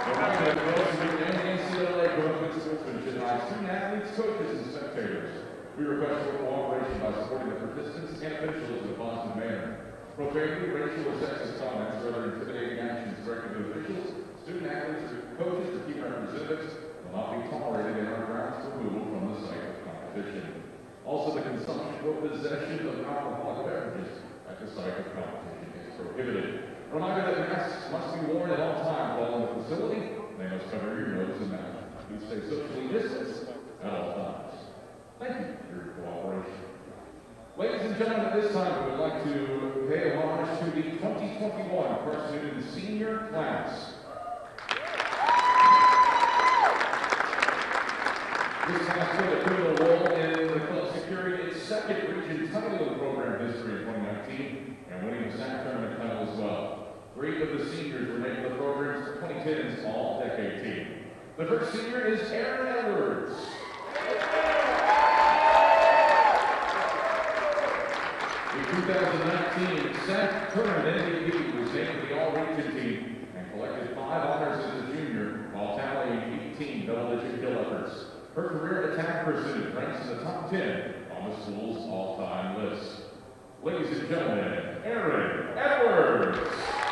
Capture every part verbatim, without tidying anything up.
Student-athletes, coaches, and spectators. We request your cooperation by supporting the participants and officials in a positive manner. Profanity, racial, or sexist comments, or other intimidating actions directed to officials, student-athletes, or coaches, or team representatives will not be tolerated in our grounds for removal from the site of competition. Also, the consumption or possession of alcoholic beverages at the site of competition is prohibited. A reminder that masks must be worn at all times while in the facility. They must cover your nose and mouth. Please stay socially distanced at all times. Thank you for your cooperation. Ladies and gentlemen, at this time, we would like to pay homage to the twenty twenty-one Carson-Newman senior class. This class played a pivotal role in the club securing its second region title in program history in twenty nineteen and winning the S A C tournament title as well. Three of the seniors were named the program's twenty ten's All-Decade Team. The first senior is Aaron Edwards. The two thousand nineteen S A C tournament M V P was named to the All-Region Team and collected five honors as a junior while tallying eighteen double-digit kill efforts. Her career attack percentage ranks in the top ten on the school's all-time list. Ladies and gentlemen, Aaron Edwards.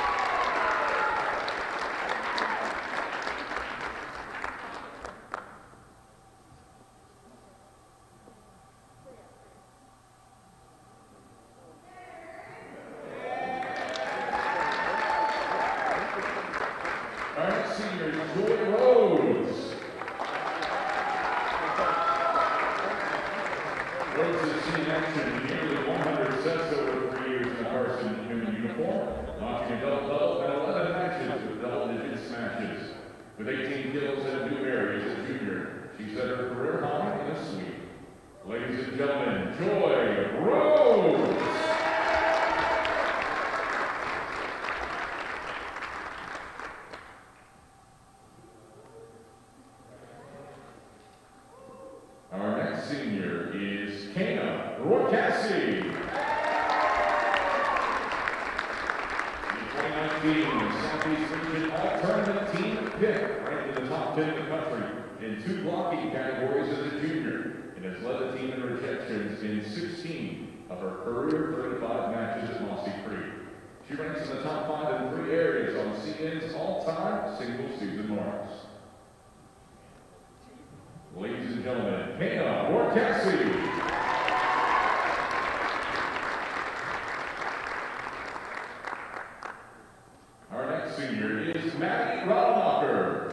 Rhodes has seen action in nearly one hundred sets over three years in the Carson-Newman uniform, launching a double-double and eleven matches with double-digit smashes. With eighteen kills in new areas as a junior, she set her career high in a sweep. Ladies and gentlemen, Joy Rhodes! Our next senior is Kana Rourkassi. The twenty nineteen Southeast Region All-Tournament Team pick ranked in the top ten in the country in two blocking categories as a junior and has led the team in rejections in sixteen of her career thirty-five matches at Mossy Creek. She ranks in the top five in three areas on C N's all-time single-season marks. Ladies and gentlemen, Kana Rourkassi. Our next senior is Maddie Rademacher.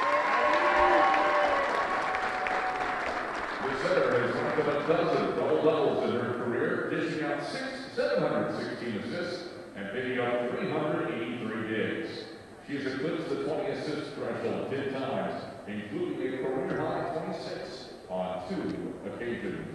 The setter has racked up a dozen double-doubles in her career, dishing out six, seven hundred sixteen assists and picking up three hundred eighty-three digs. She has eclipsed the twenty assist threshold ten times, including a career-high twenty-six on two occasions.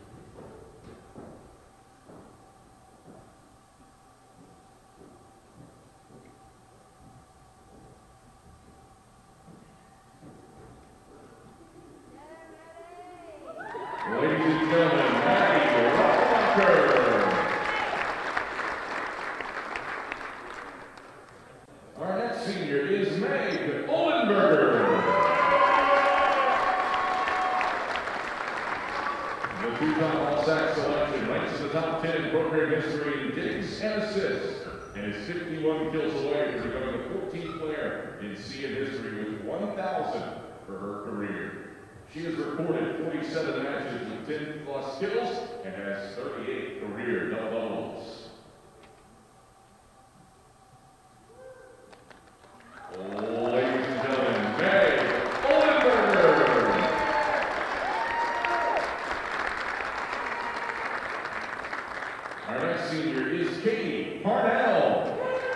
Ladies and gentlemen, Maddie Rademacher. Our next senior is Meg Olenberger. The two-time All-S A C selection ranks in the top ten in program history in digs and assists, and is fifty-one kills away from becoming the fourteenth player in C N history with one thousand for her career. She has recorded forty-seven matches with ten plus kills and has thirty-eight career double-doubles. Ladies and gentlemen, Meg Olenberger. Our next senior is Katie Parnell.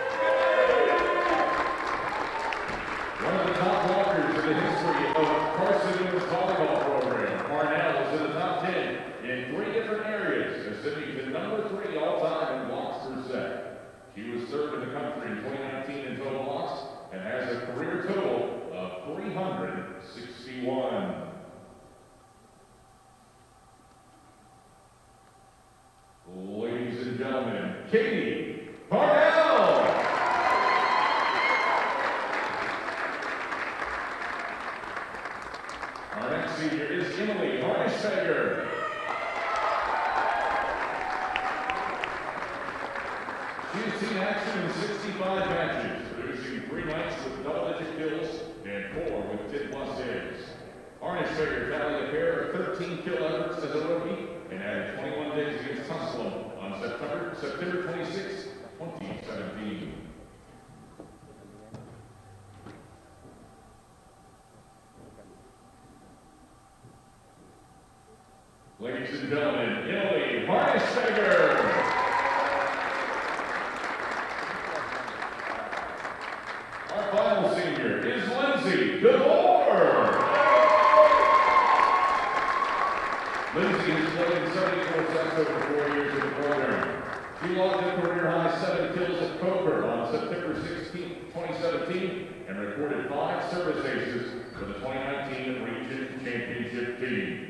One of the top blockers in the history of Carson-Newman's volleyball program, Parnell is in the top ten in three different areas, ascending to number three all-time in Fair tallied a pair of thirteen kill efforts as a rookie and added twenty-one days against Tunstall on September, September twenty-sixth, twenty seventeen. Ladies and gentlemen, Italy, Marnistegger. Our final senior is Lindsay Devore. Lindsay has played seventy-four sets over four years in the program. She logged a career high seven kills at poker on September sixteenth, twenty seventeen, and recorded five service aces for the twenty nineteen Region Championship team.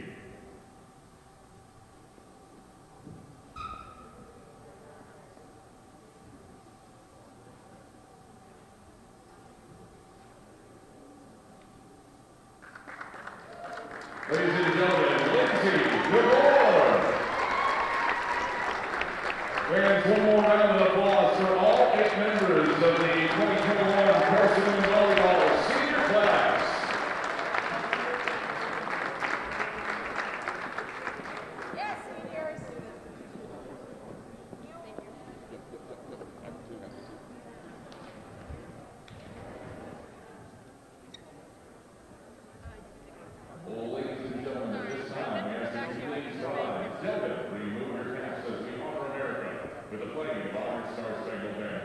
Ladies and gentlemen, Lindsay Devore. And one more round of applause for all eight members of the twenty twenty-one Carson-Newman Volleyball Senior Class. Yes, seniors. Well, ladies and gentlemen, at this time, we ask that you please rise. Delta, remove your caps as we honor America with the playing of our Star Spangled Banner.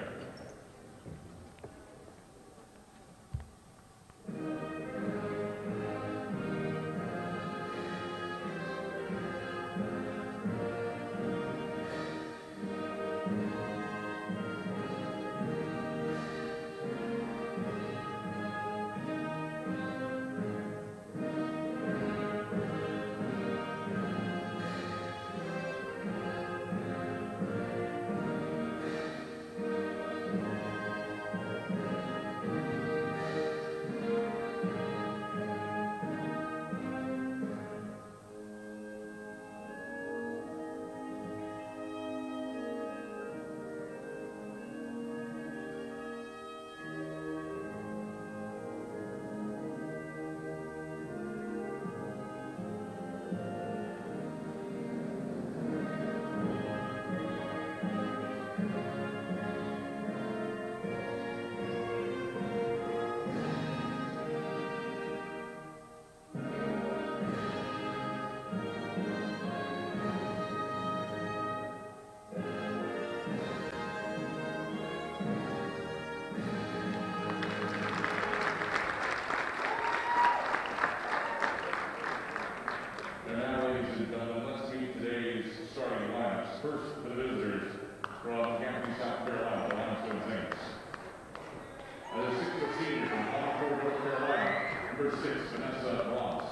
And now, ladies and gentlemen, let's meet today's starting lineups. First, for the visitors from Camden, South Carolina, the Limestone Saints. As a six-foot senior from Concord, North Carolina, number six, Vanessa Ross.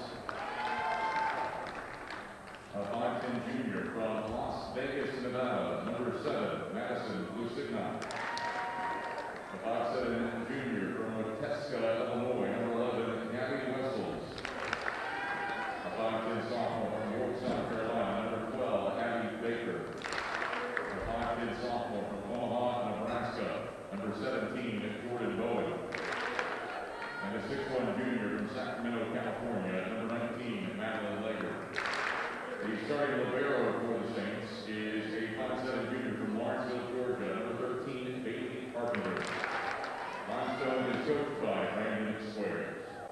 A five ten junior from Las Vegas, Nevada, number seven, Madison Lusignan. A five seven junior from Wetesca, Illinois, number eleven, Gabby Wessels. A five ten sophomore from York, South Carolina, number twelve, Abby Baker. A five ten sophomore from Omaha, Nebraska, number seventeen, Jordan Bowen. And a six one junior from Sacramento, California, number nineteen, Madeline Lager. The starting libero for the Saints is a five seven junior from Lawrenceville, Georgia, number thirteen, Bailey Carpenter. Limestone is coached by Brandon Squares.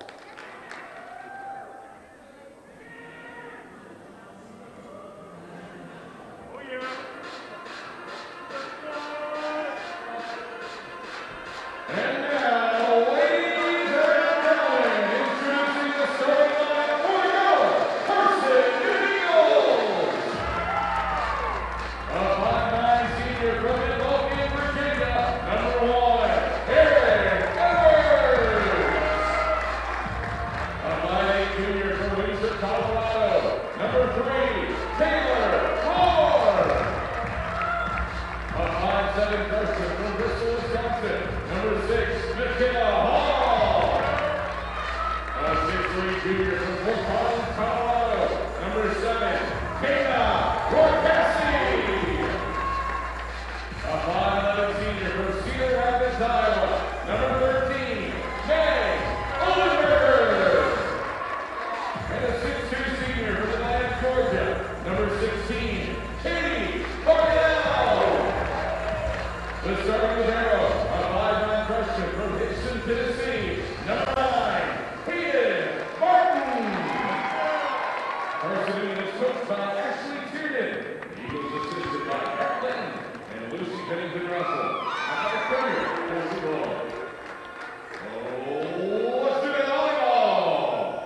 And now, ladies and gentlemen, introducing the starting line for the Carson-Newman. A five nine senior from Midlothian, Virginia, number one, Eric Edwards. Dixon, Tennessee, number nine, Hayden Martin. Carson-Newman is coached by Ashley Tiernan. Eagles assisted by Pat Linton and Lucy Pennington Russell. Athletic Premier, Kelsey Ball. Oh, let's do it volleyball.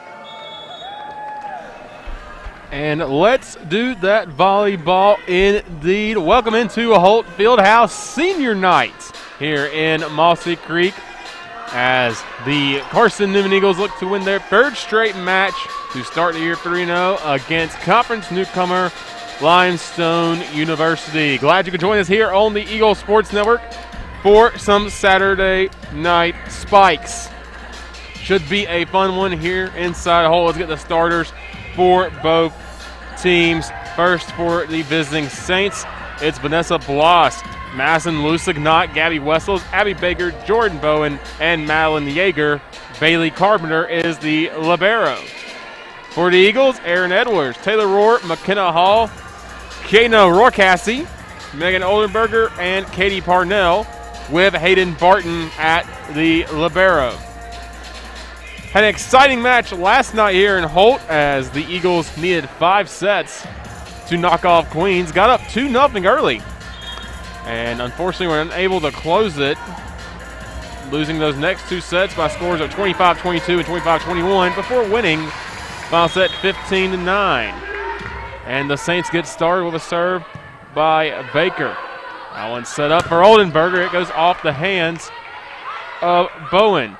And let's do that volleyball indeed. Welcome into a Holt Fieldhouse Senior Night here in Mossy Creek as the Carson-Newman Eagles look to win their third straight match to start the year three and oh against conference newcomer Limestone University. Glad you could join us here on the Eagle Sports Network for some Saturday night spikes. Should be a fun one here inside Holt. Let's get the starters for both teams. First for the visiting Saints, it's Vanessa Bloss, Madison Lusignot, Gabby Wessels, Abby Baker, Jordan Bowen, and Madeline Yeager. Bailey Carpenter is the libero. For the Eagles, Aaron Edwards, Taylor Rohr, McKenna Hall, Kaina Rohrkassi, Megan Oldenberger, and Katie Parnell, with Hayden Barton at the libero. Had an exciting match last night here in Holt as the Eagles needed five sets to knock off Queens. Got up two nothing early, and unfortunately were unable to close it, losing those next two sets by scores of twenty-five twenty-two and twenty-five twenty-one before winning final set fifteen to nine. And the Saints get started with a serve by Baker. That one's set up for Oldenberger. It goes off the hands of Bowen.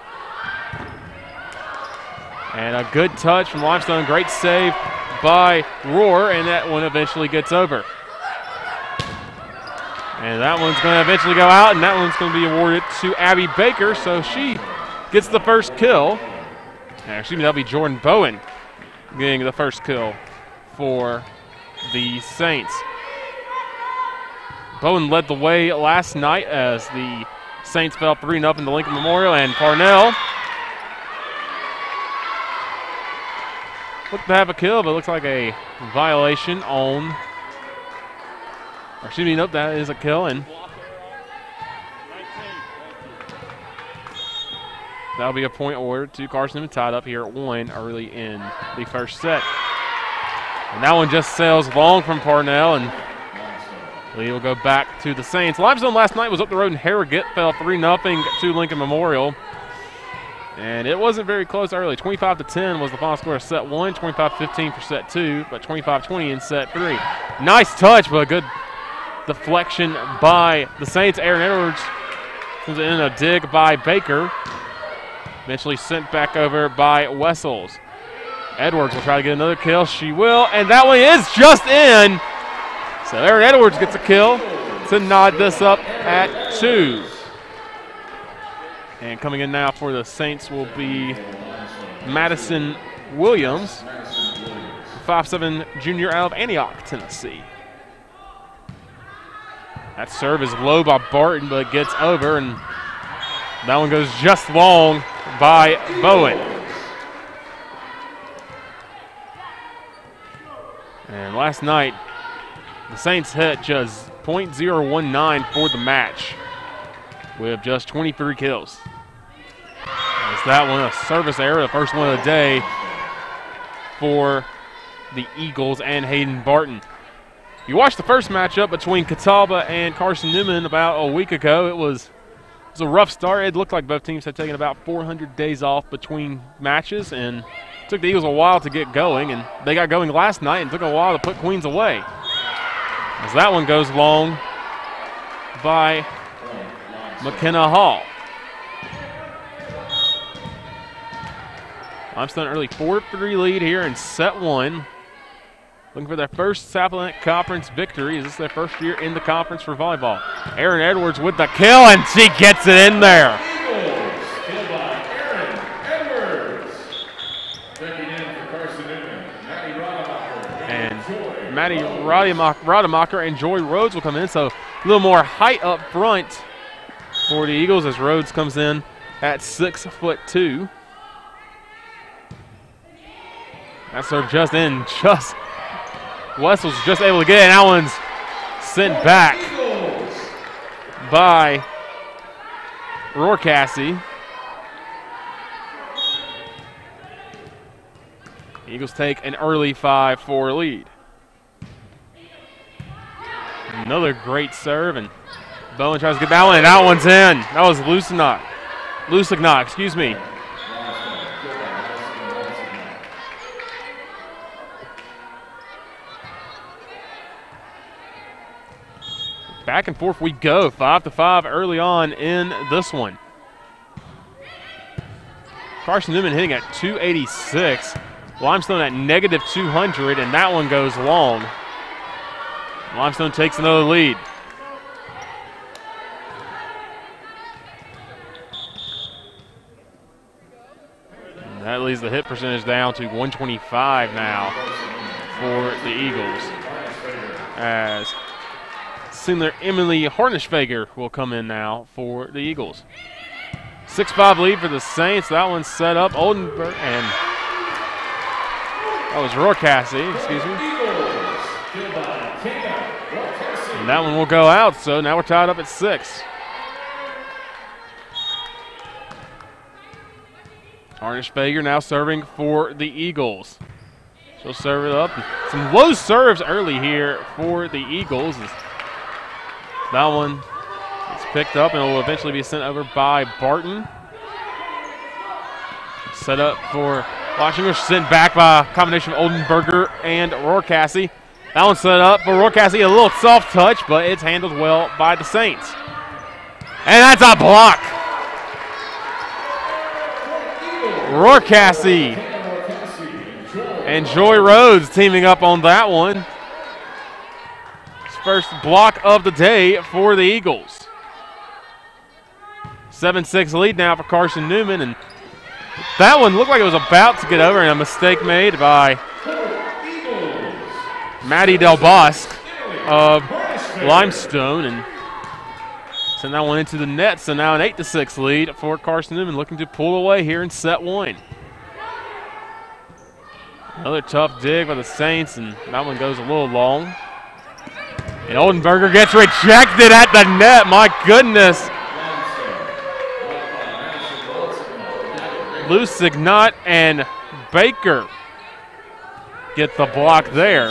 And a good touch from Limestone. Great save by Rohr, and that one eventually gets over. And that one's going to eventually go out, and that one's going to be awarded to Abby Baker, so she gets the first kill. Actually, that'll be Jordan Bowen getting the first kill for the Saints. Bowen led the way last night as the Saints fell three nothing in the Lincoln Memorial, and Parnell looked to have a kill, but it looks like a violation on, or excuse me, nope, that is a kill, and that'll be a point awarded to Carson-Newman, tied up here at one early in the first set. And that one just sails long from Parnell, and Lee will go back to the Saints. Limestone last night was up the road in Harrogate, fell three nothing to Lincoln Memorial. And it wasn't very close early. twenty-five to ten was the final score of set one, twenty-five fifteen for set two, but twenty-five twenty in set three. Nice touch, but a good deflection by the Saints. Aaron Edwards comes in a dig by Baker. Eventually sent back over by Wessels. Edwards will try to get another kill. She will, and that one is just in. So Aaron Edwards gets a kill to nod this up at two. And coming in now for the Saints will be Madison Williams, five seven junior out of Antioch, Tennessee. That serve is low by Barton, but it gets over, and that one goes just long by Bowen. And last night, the Saints hit just point oh one nine for the match with just twenty-three kills. Is that one a service error, the first one of the day for the Eagles and Hayden Barton. You watched the first matchup between Catawba and Carson-Newman about a week ago. It was, it was a rough start. It looked like both teams had taken about four hundred days off between matches, and it took the Eagles a while to get going, and they got going last night and took a while to put Queens away. As that one goes long by McKenna Hall. Limestone early four three lead here in set one. Looking for their first Southland Conference victory. Is this their first year in the conference for volleyball? Aaron Edwards with the kill, and she gets it in there. Eagles, kill by Aaron Edwards. Checking in for Carson-Newman, Maddie Rademacher. And Maddie Rademacher and Joy Rhodes will come in, so a little more height up front for the Eagles as Rhodes comes in at six foot two. That serve just in, just Wessels just able to get it, and that one's sent back by Roarcassie. Eagles take an early five four lead. Another great serve, and Bowen tries to get that one, and that one's in. That was Lucignot. Lucignot, excuse me. Back and forth we go, five to five early on in this one. Carson-Newman hitting at two eighty-six. Limestone at negative two hundred, and that one goes long. Limestone takes another lead. And that leaves the hit percentage down to one twenty-five now for the Eagles. As senior Emily Hornischweger will come in now for the Eagles. six five lead for the Saints. That one's set up. Oldenburg, and that was Roarcassie, excuse me. And that one will go out, so now we're tied up at six. Hornischweger now serving for the Eagles. She'll serve it up. Some low serves early here for the Eagles. That one is picked up and will eventually be sent over by Barton. Set up for Washington, sent back by a combination of Oldenburger and Roarcassie. That one's set up for Roarcassie, a little soft touch, but it's handled well by the Saints. And that's a block. Roarcassie and Joy Rhodes teaming up on that one. First block of the day for the Eagles. seven six lead now for Carson-Newman, and that one looked like it was about to get over, and a mistake made by Maddie Del Bosque of Limestone, and sent that one into the net. So now an eight to six lead for Carson-Newman, looking to pull away here in set one. Another tough dig by the Saints, and that one goes a little long. And Oldenburger gets rejected at the net. My goodness. Lucignot and Baker get the block there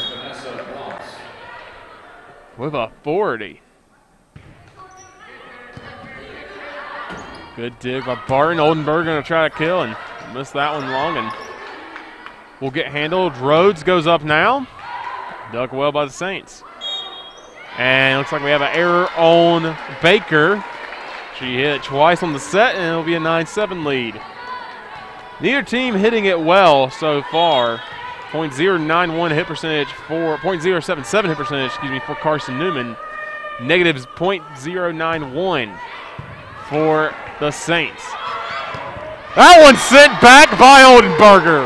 with a forty. Good dig by Barton. Oldenburger going to try to kill and miss that one long, and will get handled. Rhodes goes up now. Dug well by the Saints. And it looks like we have an error on Baker. She hit twice on the set, and it'll be a nine seven lead. Neither team hitting it well so far. point zero nine one hit percentage for point zero seven seven hit percentage, excuse me, for Carson-Newman. Negatives point zero nine one for the Saints. That one sent back by Oldenburger.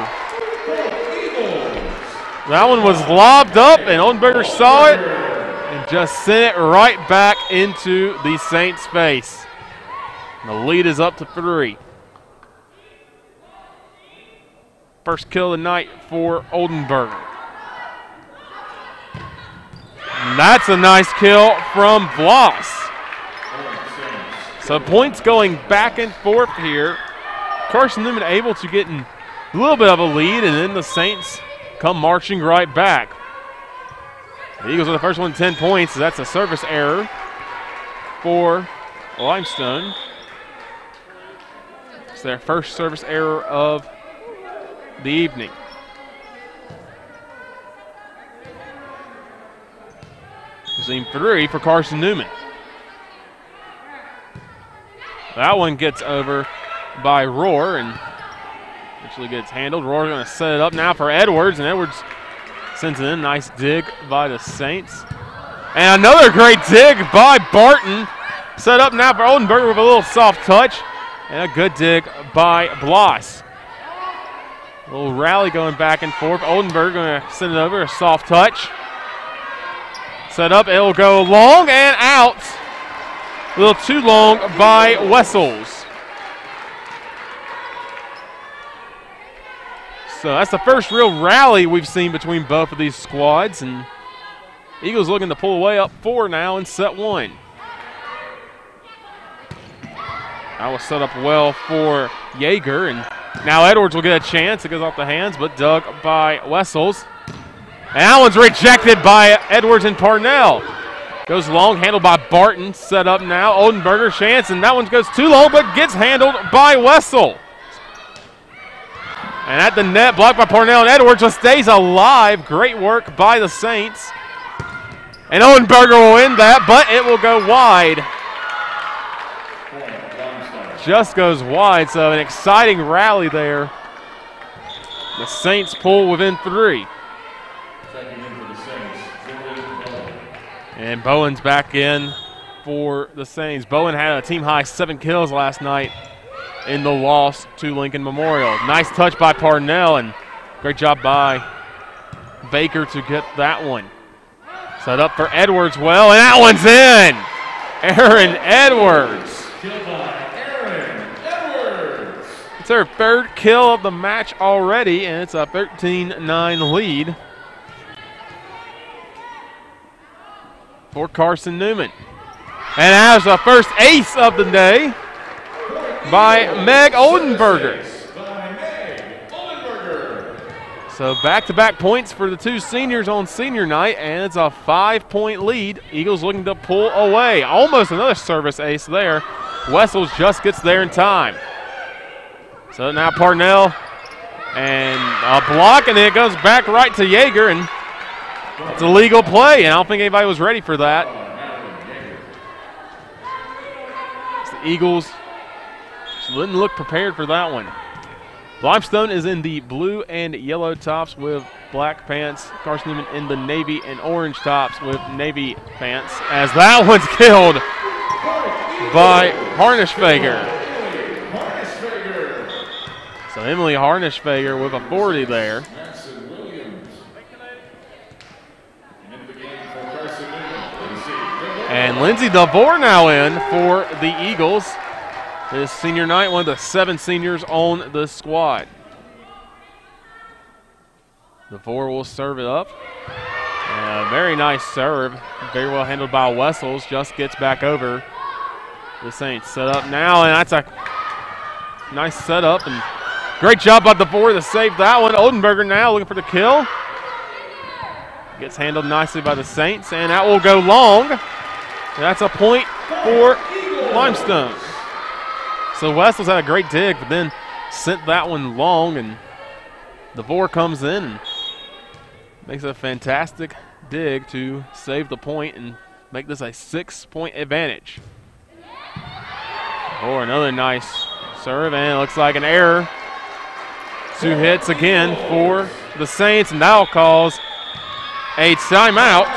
That one was lobbed up, and Oldenburger saw it and just sent it right back into the Saints' face. And the lead is up to three. First kill of the night for Oldenburger. And that's a nice kill from Bloss. So points going back and forth here. Carson-Newman able to get in a little bit of a lead, and then the Saints come marching right back. The Eagles are the first one, ten points. So that's a service error for Limestone. It's their first service error of the evening. Team three for Carson-Newman. That one gets over by Roar and actually gets handled. Roar going to set it up now for Edwards, and Edwards sends it in. Nice dig by the Saints. And another great dig by Barton. Set up now for Oldenburger with a little soft touch. And a good dig by Bloss. A little rally going back and forth. Oldenburger going to send it over, a soft touch. Set up, it'll go long and out. A little too long by Wessels. So that's the first real rally we've seen between both of these squads, and Eagles looking to pull away up four now in set one. That was set up well for Yeager, and now Edwards will get a chance. It goes off the hands, but dug by Wessels. And that one's rejected by Edwards and Parnell. Goes long, handled by Barton. Set up now, Oldenburger chance, and that one goes too long, but gets handled by Wessel. And at the net, blocked by Parnell, and Edwards just stays alive. Great work by the Saints. And Oldenburger will win that, but it will go wide. Just goes wide, so an exciting rally there. The Saints pull within three. And Bowen's back in for the Saints. Bowen had a team-high seven kills last night in the loss to Lincoln Memorial. Nice touch by Parnell, and great job by Baker to get that one. Set up for Edwards well, and that one's in! Aaron Edwards. It's her third kill of the match already, and it's a thirteen nine lead for Carson-Newman. And as the first ace of the day by Meg Oldenburger. So back-to-back points for the two seniors on senior night, and it's a five-point lead. Eagles looking to pull away. Almost another service ace there. Wessels just gets there in time. So now Parnell, and a block, and it goes back right to Yeager, and it's a legal play, and I don't think anybody was ready for that. It's the Eagles didn't look prepared for that one. Limestone is in the blue and yellow tops with black pants. Carson-Newman in the navy and orange tops with navy pants, as that one's killed by Harnischfeger. So Emily Harnischfeger with a forty there. And Lindsay DeVore now in for the Eagles. This senior night, one of the seven seniors on the squad. DeVore will serve it up. And a very nice serve. Very well handled by Wessels. Just gets back over the Saints. Set up now, and that's a nice setup. And great job by DeVore to save that one. Oldenburger now looking for the kill. Gets handled nicely by the Saints, and that will go long. And that's a point for Limestone. So Wessels had a great dig, but then sent that one long, and DeVore comes in and makes a fantastic dig to save the point and make this a six-point advantage. DeVore, another nice serve, and it looks like an error. Two hits again for the Saints, and that'll cause a timeout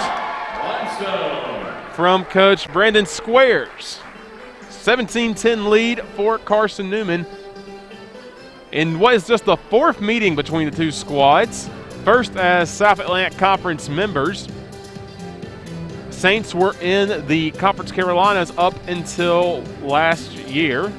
from Coach Brandon Squares. seventeen ten lead for Carson-Newman in what is just the fourth meeting between the two squads. First as South Atlantic Conference members. Saints were in the Conference Carolinas up until last year.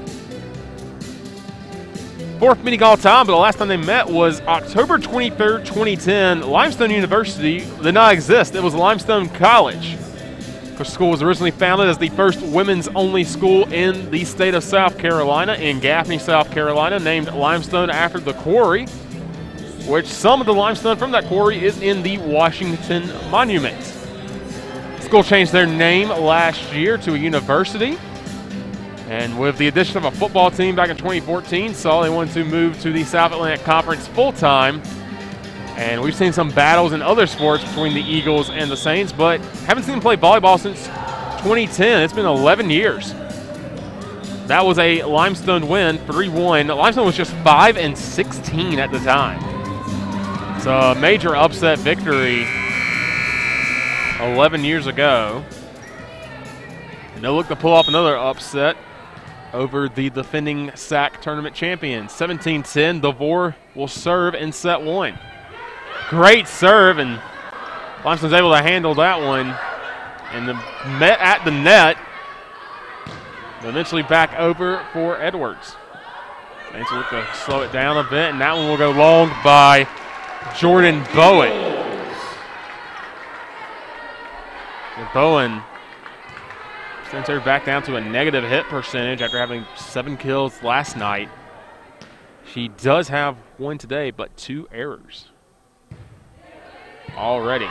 Fourth meeting all time, but the last time they met was October twenty-third, twenty ten. Limestone University did not exist. It was Limestone College. The school was originally founded as the first women's-only school in the state of South Carolina, in Gaffney, South Carolina, named Limestone after the quarry, which some of the limestone from that quarry is in the Washington Monument. The school changed their name last year to a university, and with the addition of a football team back in twenty fourteen, saw they wanted to move to the South Atlantic Conference full-time. And we've seen some battles in other sports between the Eagles and the Saints, but haven't seen them play volleyball since twenty ten. It's been eleven years. That was a Limestone win, three one. Limestone was just five and sixteen at the time. So a major upset victory eleven years ago. And they'll look to pull off another upset over the defending S A C tournament champions. seventeen ten, DeVore will serve in set one. Great serve, and Limestone's able to handle that one. And the met at the net. Eventually back over for Edwards. Saints will look to slow it down a bit, and that one will go long by Jordan Bowen. And Bowen Sends her back down to a negative hit percentage after having seven kills last night. She does have one today, but two errors already.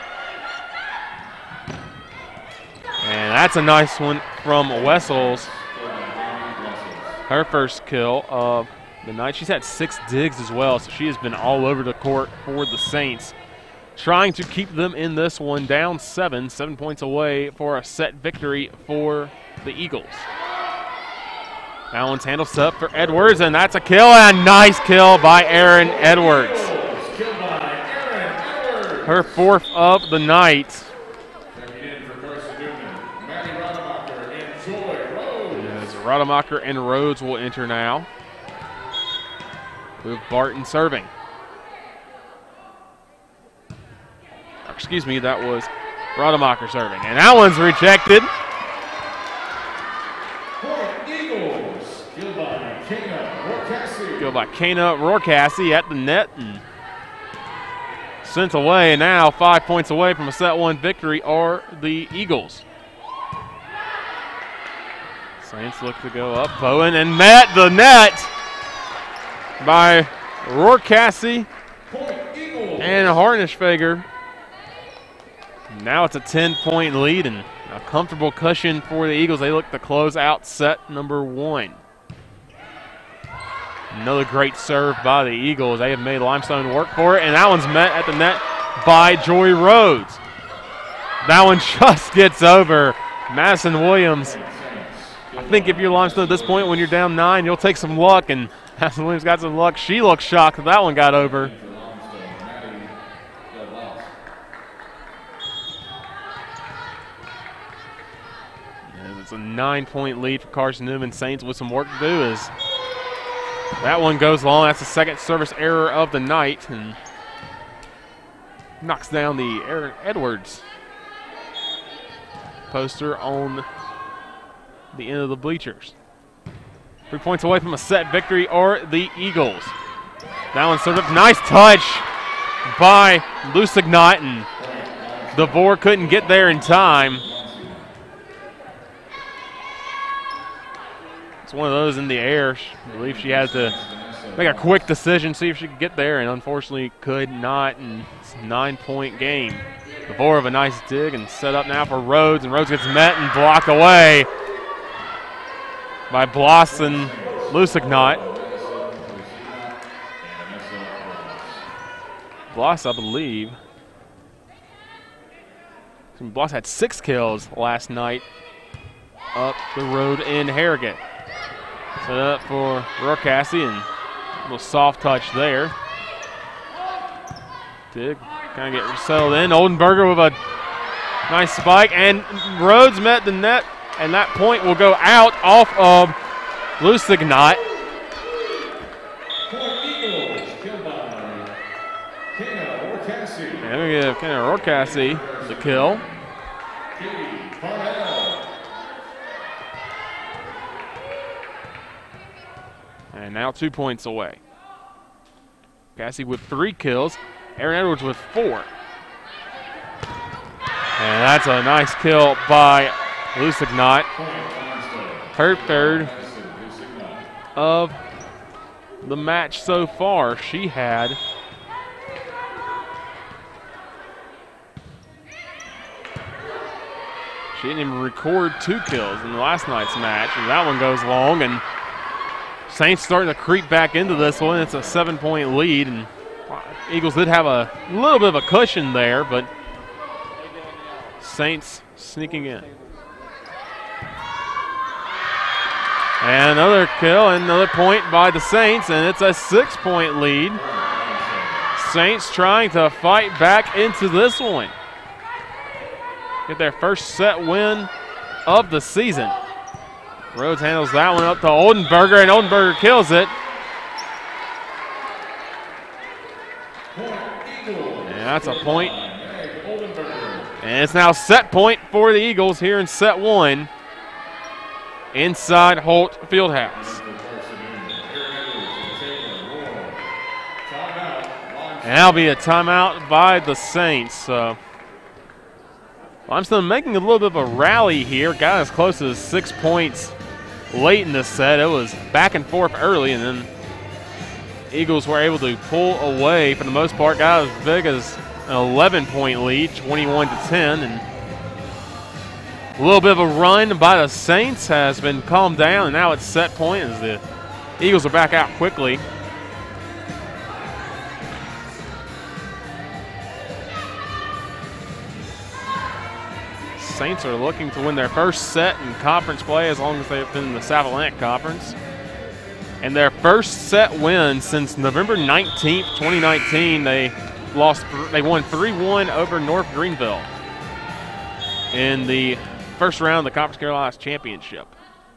And that's a nice one from Wessels. Her first kill of the night. She's had six digs as well, so she has been all over the court for the Saints, trying to keep them in this one, down seven, seven points away for a set victory for the Eagles. That one's handle set up for Edwards, and that's a kill, and a nice kill by Erin Edwards. Her fourth of the night. Checking in for Carson-Newman, Maddie Rademacher and Joy Rhodes. As Rademacher and Rhodes will enter now, with Barton serving. Excuse me, that was Rademacher serving. And that one's rejected. Eagles, killed by Kana Rorcassi. Killed by Kana Rorcassi at the net and sent away. Now five points away from a set one victory are the Eagles. Saints look to go up. Bowen and met the net by Rorcassi and Harnischfeger. Now it's a ten-point lead and a comfortable cushion for the Eagles. They look to close out set number one. Another great serve by the Eagles. They have made Limestone work for it, and that one's met at the net by Joy Rhodes. That one just gets over Madison Williams. I think if you're Limestone at this point, when you're down nine, you'll take some luck, and Madison Williams got some luck. She looks shocked that that one got over. It's a nine-point lead for Carson-Newman. Saints with some work to do as that one goes long. That's the second service error of the night and knocks down the Erin Edwards poster on the end of the bleachers. Three points away from a set victory are the Eagles. That one served up. Nice touch by Lusignot, and DeVore couldn't get there in time. One of those in the air. I believe she had to make a quick decision, see if she could get there, and unfortunately could not. And it's a nine-point game. DeVore of a nice dig and set up now for Rhodes, and Rhodes gets met and blocked away by Bloss and Lusignot. Bloss, I believe. Bloss had six kills last night up the road in Harrogate. Set up for Rorcassi, and a little soft touch there. Dig, kind of get settled in. Oldenburger with a nice spike, and Rhodes met the net, and that point will go out off of Lusignot. And we give Kana Rorcassi the kill. And now two points away. Cassie with three kills. Erin Edwards with four. And that's a nice kill by Lusignot. Her third of the match so far. She had she didn't even record two kills in last night's match, and that one goes long, and Saints starting to creep back into this one. It's a seven-point lead, and Eagles did have a little bit of a cushion there, but Saints sneaking in. And another kill, and another point by the Saints, and it's a six-point lead. Saints trying to fight back into this one. Get their first set win of the season. Rhodes handles that one up to Oldenburger, and Oldenburger kills it. And that's a point. And it's now set point for the Eagles here in set one inside Holt Fieldhouse. And that'll be a timeout by the Saints. So Limestone making a little bit of a rally here. Got as close as six points late in this set. It was back and forth early, and then Eagles were able to pull away for the most part. Got as big as an eleven point lead, twenty-one to ten, and a little bit of a run by the Saints has been calmed down, and now it's set point as the Eagles are back out quickly. Saints are looking to win their first set in conference play as long as they've been in the South Atlantic Conference. And their first set win since November nineteenth, twenty nineteen. They lost. They won three one over North Greenville in the first round of the Conference Carolinas Championship.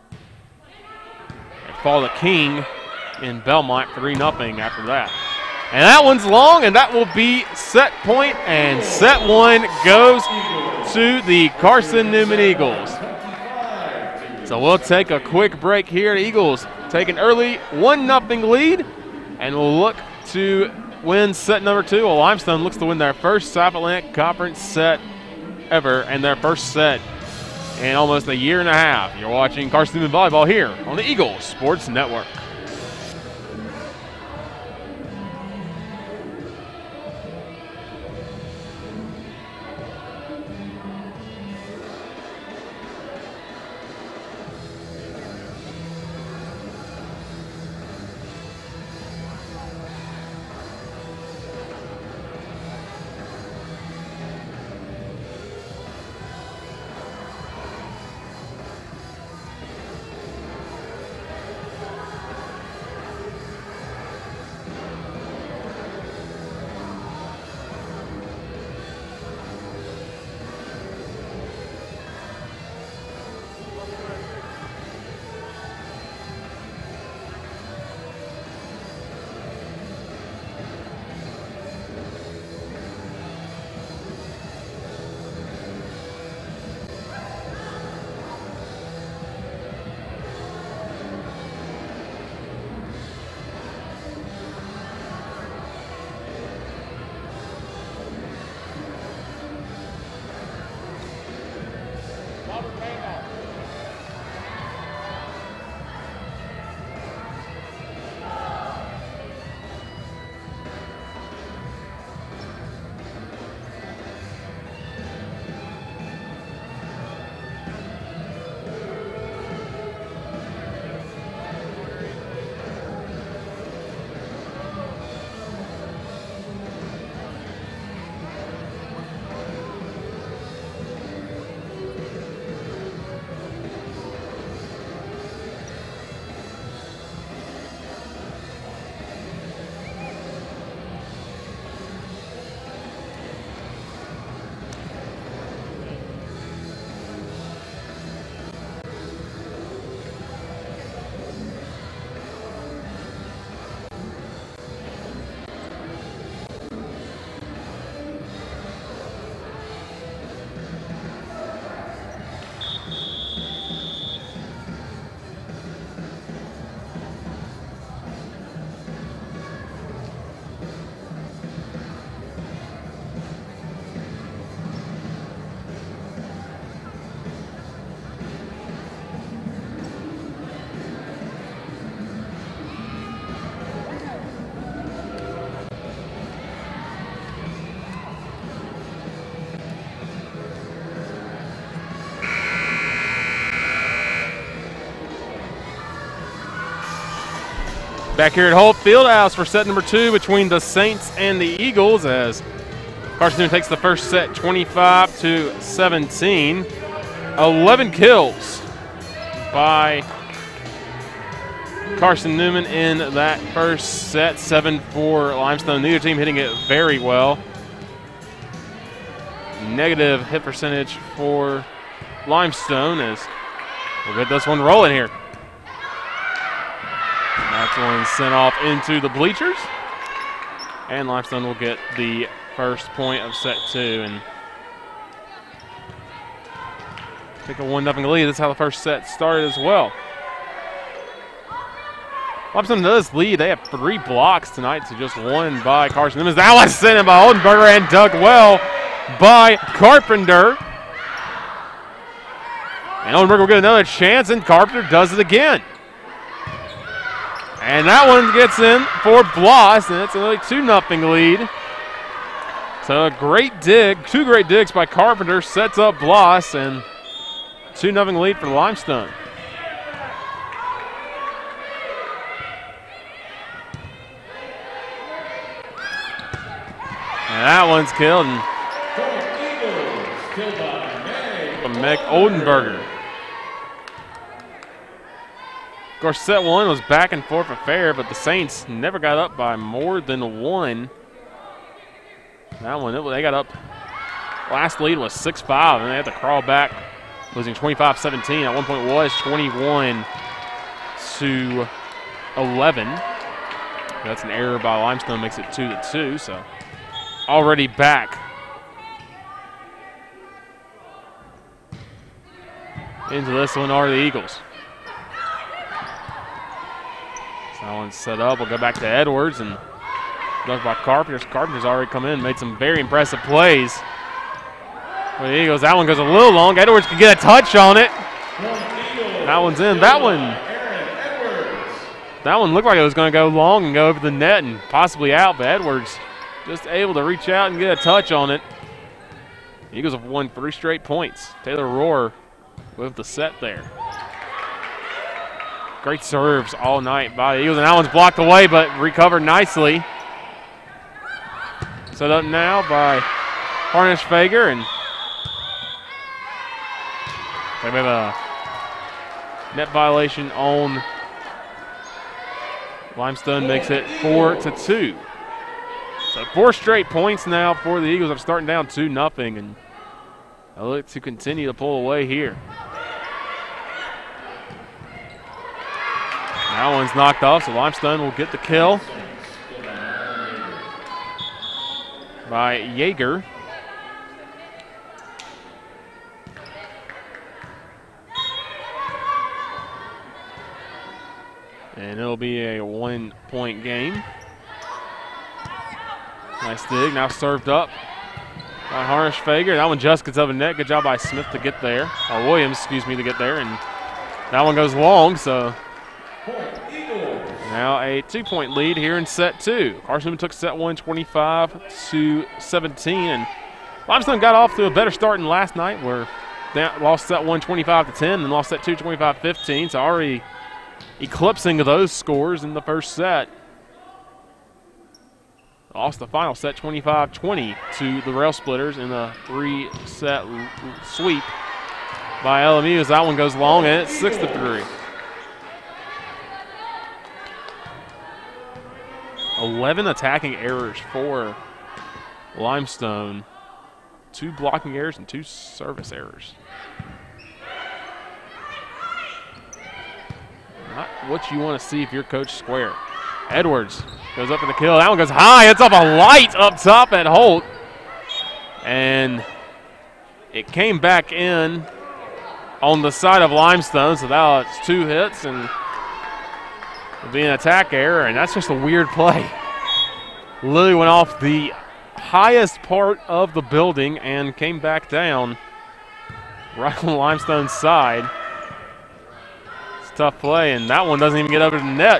They fall to King in Belmont three nothing after that. And that one's long, and that will be set point, and set one goes to the Carson-Newman Eagles. So we'll take a quick break here. The Eagles take an early one nothing lead, and we'll look to win set number two. Well, Limestone looks to win their first South Atlantic Conference set ever, and their first set in almost a year and a half. You're watching Carson-Newman Volleyball here on the Eagles Sports Network. Back here at Holt Fieldhouse for set number two between the Saints and the Eagles as Carson-Newman takes the first set twenty-five to seventeen. eleven kills by Carson-Newman in that first set, seven for Limestone. Neither team hitting it very well. Negative hit percentage for Limestone as we'll get this one rolling here. That's one sent off into the bleachers. And Limestone will get the first point of set two and take a one nothing lead. That's how the first set started as well. Limestone does lead. They have three blocks tonight to just one by Carson-Newman. That was sent in by Oldenburger and dug well by Carpenter. And Oldenburg will get another chance, and Carpenter does it again. And that one gets in for Bloss, and it's another two nothing lead. So a great dig, two great digs by Carpenter sets up Bloss, and two nothing lead for Limestone. And that one's killed. And Meg Oldenburger. Of course, set one was back and forth affair, but the Saints never got up by more than one. That one, they got up. Last lead was six five, and they had to crawl back, losing twenty-five seventeen. At one point was twenty-one to eleven. That's an error by Limestone, makes it two to two, so already back into this one are the Eagles. So that one's set up. We'll go back to Edwards, and look by Carpenter's. Carpenter's already come in, made some very impressive plays for the Eagles. That one goes a little long. Edwards can get a touch on it. That one's in. That one, that one looked like it was going to go long and go over the net and possibly out, but Edwards just able to reach out and get a touch on it. The Eagles have won three straight points. Taylor Rohr with the set there. Great serves all night by the Eagles, and that one's blocked away but recovered nicely. Set up now by Harnisch-Fager, and they have a net violation on Limestone, makes it four to two. So four straight points now for the Eagles. I'm starting down two nothing, and I look to continue to pull away here. That one's knocked off, so Limestone will get the kill by Yeager. And it'll be a one-point game. Nice dig, now served up by Harnisch-Fager. That one just gets over the net. Good job by Smith to get there, or Williams, excuse me, to get there. And that one goes long, so now a two-point lead here in set two. Carson-Newman took set one twenty-five to seventeen, and Limestone got off to a better start than last night, where they lost set one twenty-five to ten and lost set two twenty-five fifteen, so already eclipsing those scores in the first set. Lost the final set twenty-five twenty to the Rail Splitters in a three-set sweep by L M U, as that one goes long, and it's six to three. eleven attacking errors for Limestone, two blocking errors and two service errors. Not what you want to see if you're Coach Square. Edwards goes up for the kill. That one goes high. It's off a light up top at Holt. And it came back in on the side of Limestone, so that's two hits, and it'll be an attack error, and that's just a weird play. Literally went off the highest part of the building and came back down right on Limestone's side. It's a tough play, and that one doesn't even get over the net.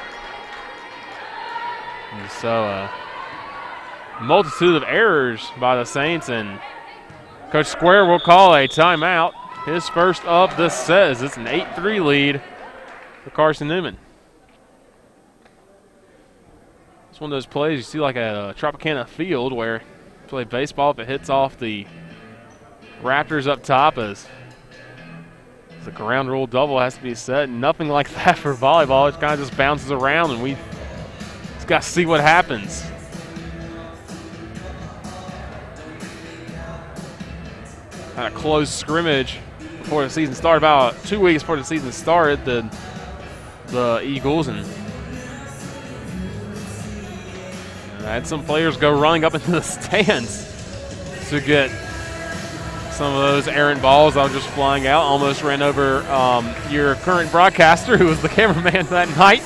And so a uh, multitude of errors by the Saints, and Coach Square will call a timeout. His first of the set, as it's an eight three lead for Carson-Newman. It's one of those plays you see like at a Tropicana field where you play baseball, if it hits off the Raptors up top, as the ground rule double has to be set. Nothing like that for volleyball. It kind of just bounces around, and we just got to see what happens. Had a close scrimmage before the season started, about two weeks before the season started, the the Eagles, and I had some players go running up into the stands to get some of those errant balls that were just flying out. Almost ran over um, your current broadcaster, who was the cameraman that night.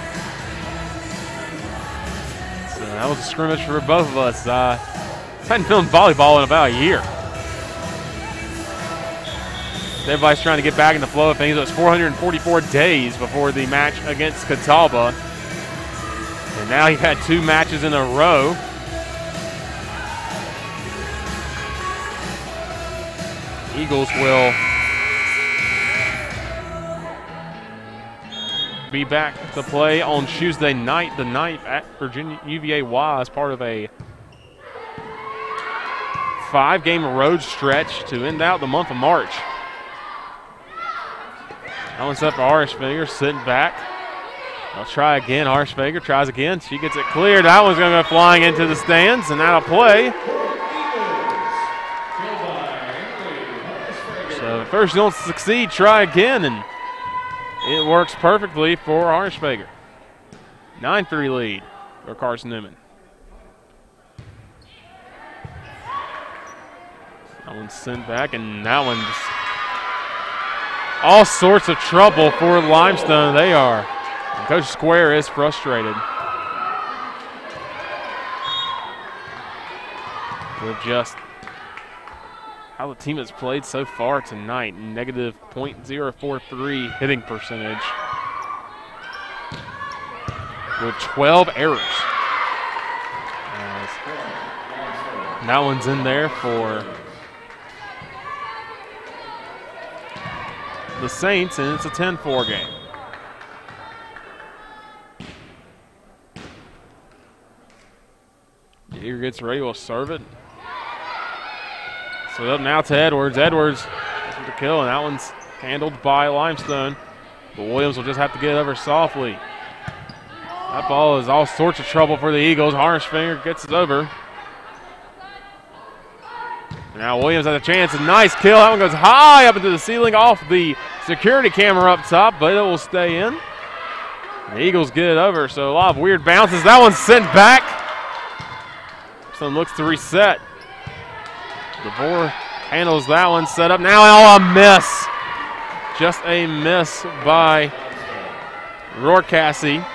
So that was a scrimmage for both of us. Uh, I hadn't filmed volleyball in about a year. Everybody's trying to get back in the flow of things. It was four hundred forty-four days before the match against Catawba. And now you've had two matches in a row. Eagles will be back to play on Tuesday night, the ninth, at Virginia U V A Y as part of a five-game road stretch to end out the month of March. That one's up for Harshfinger, sitting back. I'll try again. Harshfinger tries again. She gets it cleared. That one's going to go flying into the stands, and that'll play. So first you don't succeed, try again, and it works perfectly for Harshfinger. nine three lead for Carson-Newman. That one's sent back, and that one's all sorts of trouble for Limestone. They are. And Coach Square is frustrated with just how the team has played so far tonight. Negative point zero four three hitting percentage with twelve errors. As that one's in there for the Saints, and it's a ten four game. Eager gets ready, will serve it. So up now to Edwards. Edwards with the kill, and that one's handled by Limestone. But Williams will just have to get it over softly. That ball is all sorts of trouble for the Eagles. Harshfinger gets it over. Now Williams has a chance. A nice kill. That one goes high up into the ceiling off the security camera up top, but it will stay in. The Eagles get it over, so a lot of weird bounces. That one's sent back. Someone looks to reset. DeVore handles that one, set up. Now oh, a miss. Just a miss by Rourke-Cassie.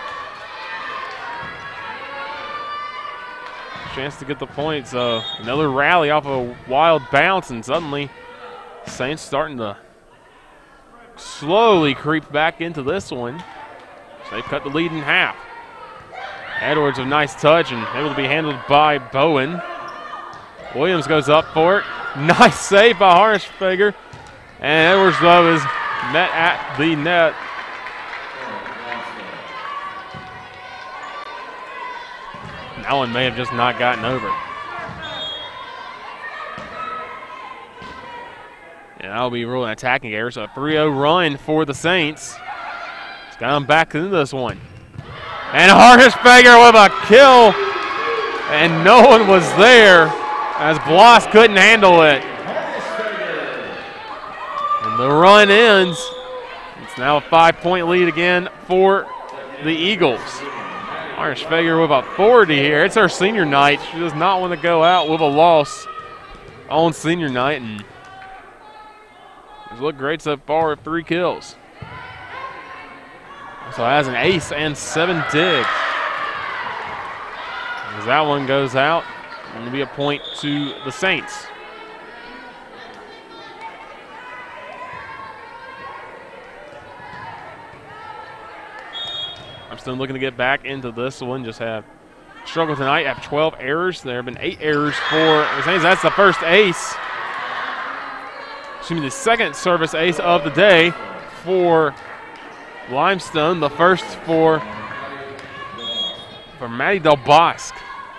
Chance to get the point, so another rally off a wild bounce, and suddenly Saints starting to slowly creep back into this one. So they cut the lead in half. Edwards, a nice touch and able to be handled by Bowen. Williams goes up for it. Nice save by Harshfinger. And Edwards, though, is met at the net. That one may have just not gotten over. And that'll be ruled an attacking error, so a three oh run for the Saints. It's got them back into this one. And Harshfinger with a kill, and no one was there as Bloss couldn't handle it. And the run ends. It's now a five-point lead again for the Eagles. Harshfinger with a forty here. It's her senior night. She does not want to go out with a loss on senior night, and it's looked great so far with three kills. So has an ace and seven digs. As that one goes out, it'll be a point to the Saints. I'm still looking to get back into this one. Just have struggled tonight. Have twelve errors. There have been eight errors for the Saints. That's the first ace. Excuse me, the second service ace of the day for Limestone. The first for for Maddie Del Bosque.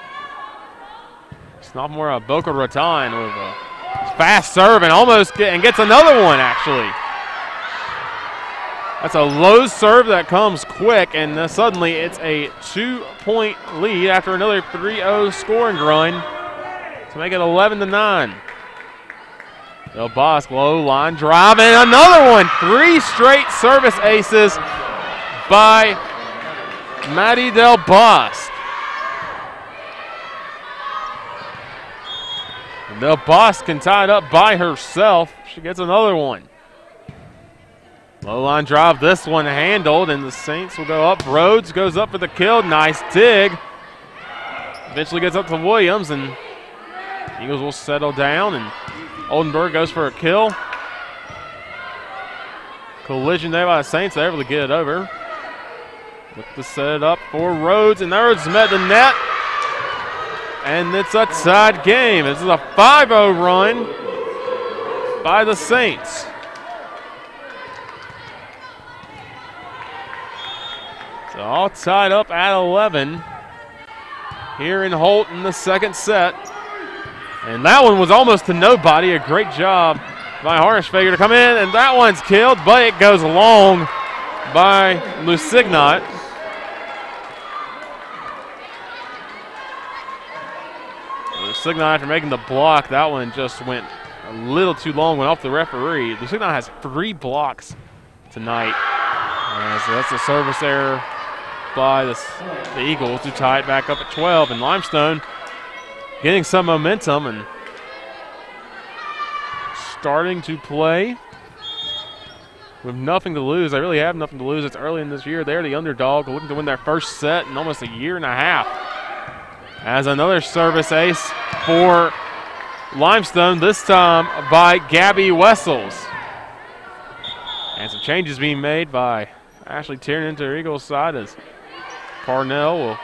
Sophomore Boca Raton with a fast serve and almost get, and gets another one actually. That's a low serve that comes quick, and uh, suddenly it's a two-point lead after another three oh scoring run to make it eleven to nine. Del Bosque, low line drive, and another one. Three straight service aces by Maddie Del Bosque. And Del Bosque can tie it up by herself. She gets another one. Low line drive, this one handled, and the Saints will go up. Rhodes goes up for the kill. Nice dig. Eventually gets up to Williams, and Eagles will settle down, and Oldenburg goes for a kill. collision there by the Saints. They're able to get it over. Look to set it up for Rhodes, and Rhodes met the net. And it's a tied game. This is a five oh run by the Saints. So all tied up at eleven here in Holt in the second set. And that one was almost to nobody. A great job by Harnisfager to come in, and that one's killed, but it goes long by Lusignot. Lusignot, after making the block, that one just went a little too long, went off the referee. Lusignot has three blocks tonight. Uh, so that's a service error by the, the Eagles to tie it back up at twelve. And Limestone getting some momentum and starting to play with nothing to lose. They really have nothing to lose. It's early in this year. They're the underdog, looking to win their first set in almost a year and a half. As another service ace for Limestone, this time by Gabby Wessels. And some changes being made by Ashley Tiernan into her Eagles side as Parnell will,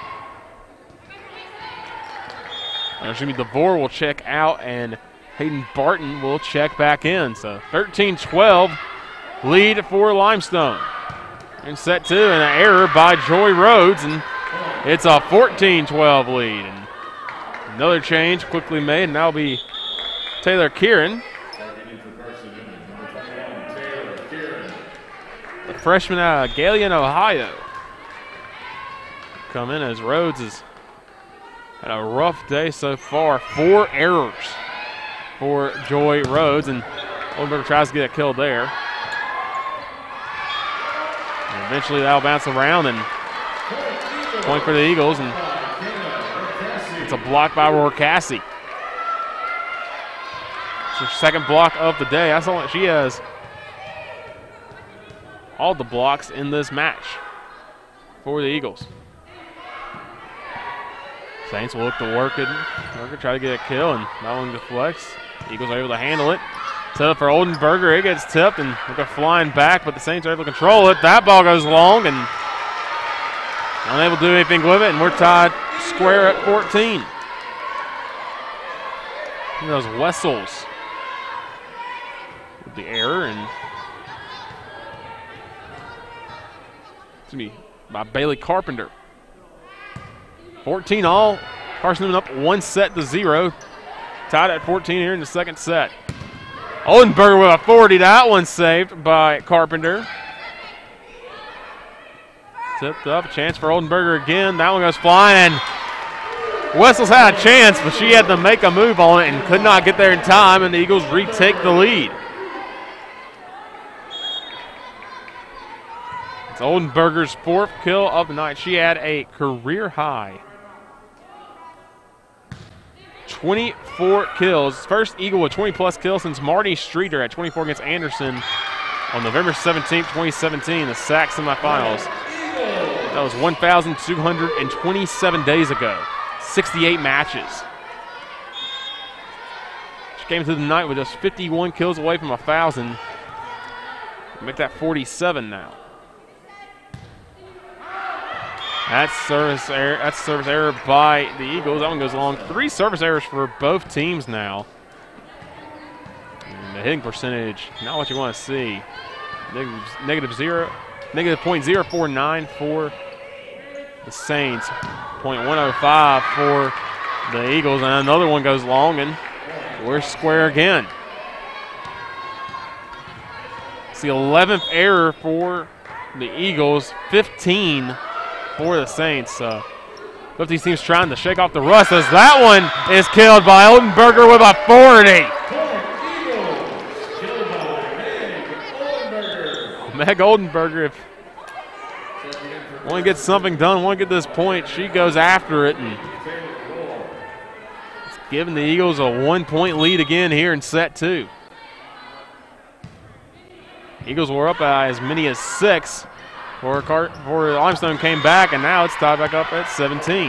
or excuse me, DeVore will check out and Hayden Barton will check back in. So thirteen twelve lead for Limestone. In set two, and an error by Joy Rhodes, and it's a fourteen twelve lead. And another change quickly made, and that'll be Taylor Kieran. The freshman out of Galeon, Ohio. Come in as Rhodes has had a rough day so far. Four errors for Joy Rhodes, and Oldenburg tries to get it killed there. And eventually that'll bounce around and point for the Eagles, and it's a block by Rorcassi. It's her second block of the day. That's all she has. All the blocks in this match for the Eagles. Saints will look to work it, work it, try to get a kill, and that one deflects. Eagles are able to handle it. Set up for Oldenburger. It gets tipped, and they're flying back, but the Saints are able to control it. That ball goes long, and unable to do anything with it, and we're tied square at fourteen. And those Wessels with the error, and excuse me, by Bailey Carpenter. fourteen all. Carson-Newman up one set to zero. Tied at fourteen here in the second set. Oldenburger with a forty. That one saved by Carpenter. Tipped up. A chance for Oldenburger again. That one goes flying. And Wessels had a chance, but she had to make a move on it and could not get there in time, and the Eagles retake the lead. It's Oldenburger's fourth kill of the night. She had a career high twenty-four kills. First Eagle with twenty plus kills since Marty Streeter at twenty-four against Anderson on November seventeenth, twenty seventeen, the S A C semifinals. That was one thousand two hundred twenty-seven days ago. sixty-eight matches. She came through the night with just fifty-one kills away from one thousand. Make that forty-seven now. That's service error. That's service error by the Eagles. That one goes long. Three service errors for both teams now. And the hitting percentage, not what you want to see. Negative, negative zero, negative point zero four nine for the Saints. point one oh five for the Eagles, and another one goes long, and we're square again. It's the eleventh error for the Eagles. fifteen. For the Saints. Uh, both these teams trying to shake off the rust as that one is killed by Oldenburger with a forty. Meg Oldenburger, if want to get something done, want to get this point, she goes after it, and it's giving the Eagles a one-point lead again here in set two. Eagles were up by as many as six. For, Car for Limestone came back, and now it's tied back up at seventeen.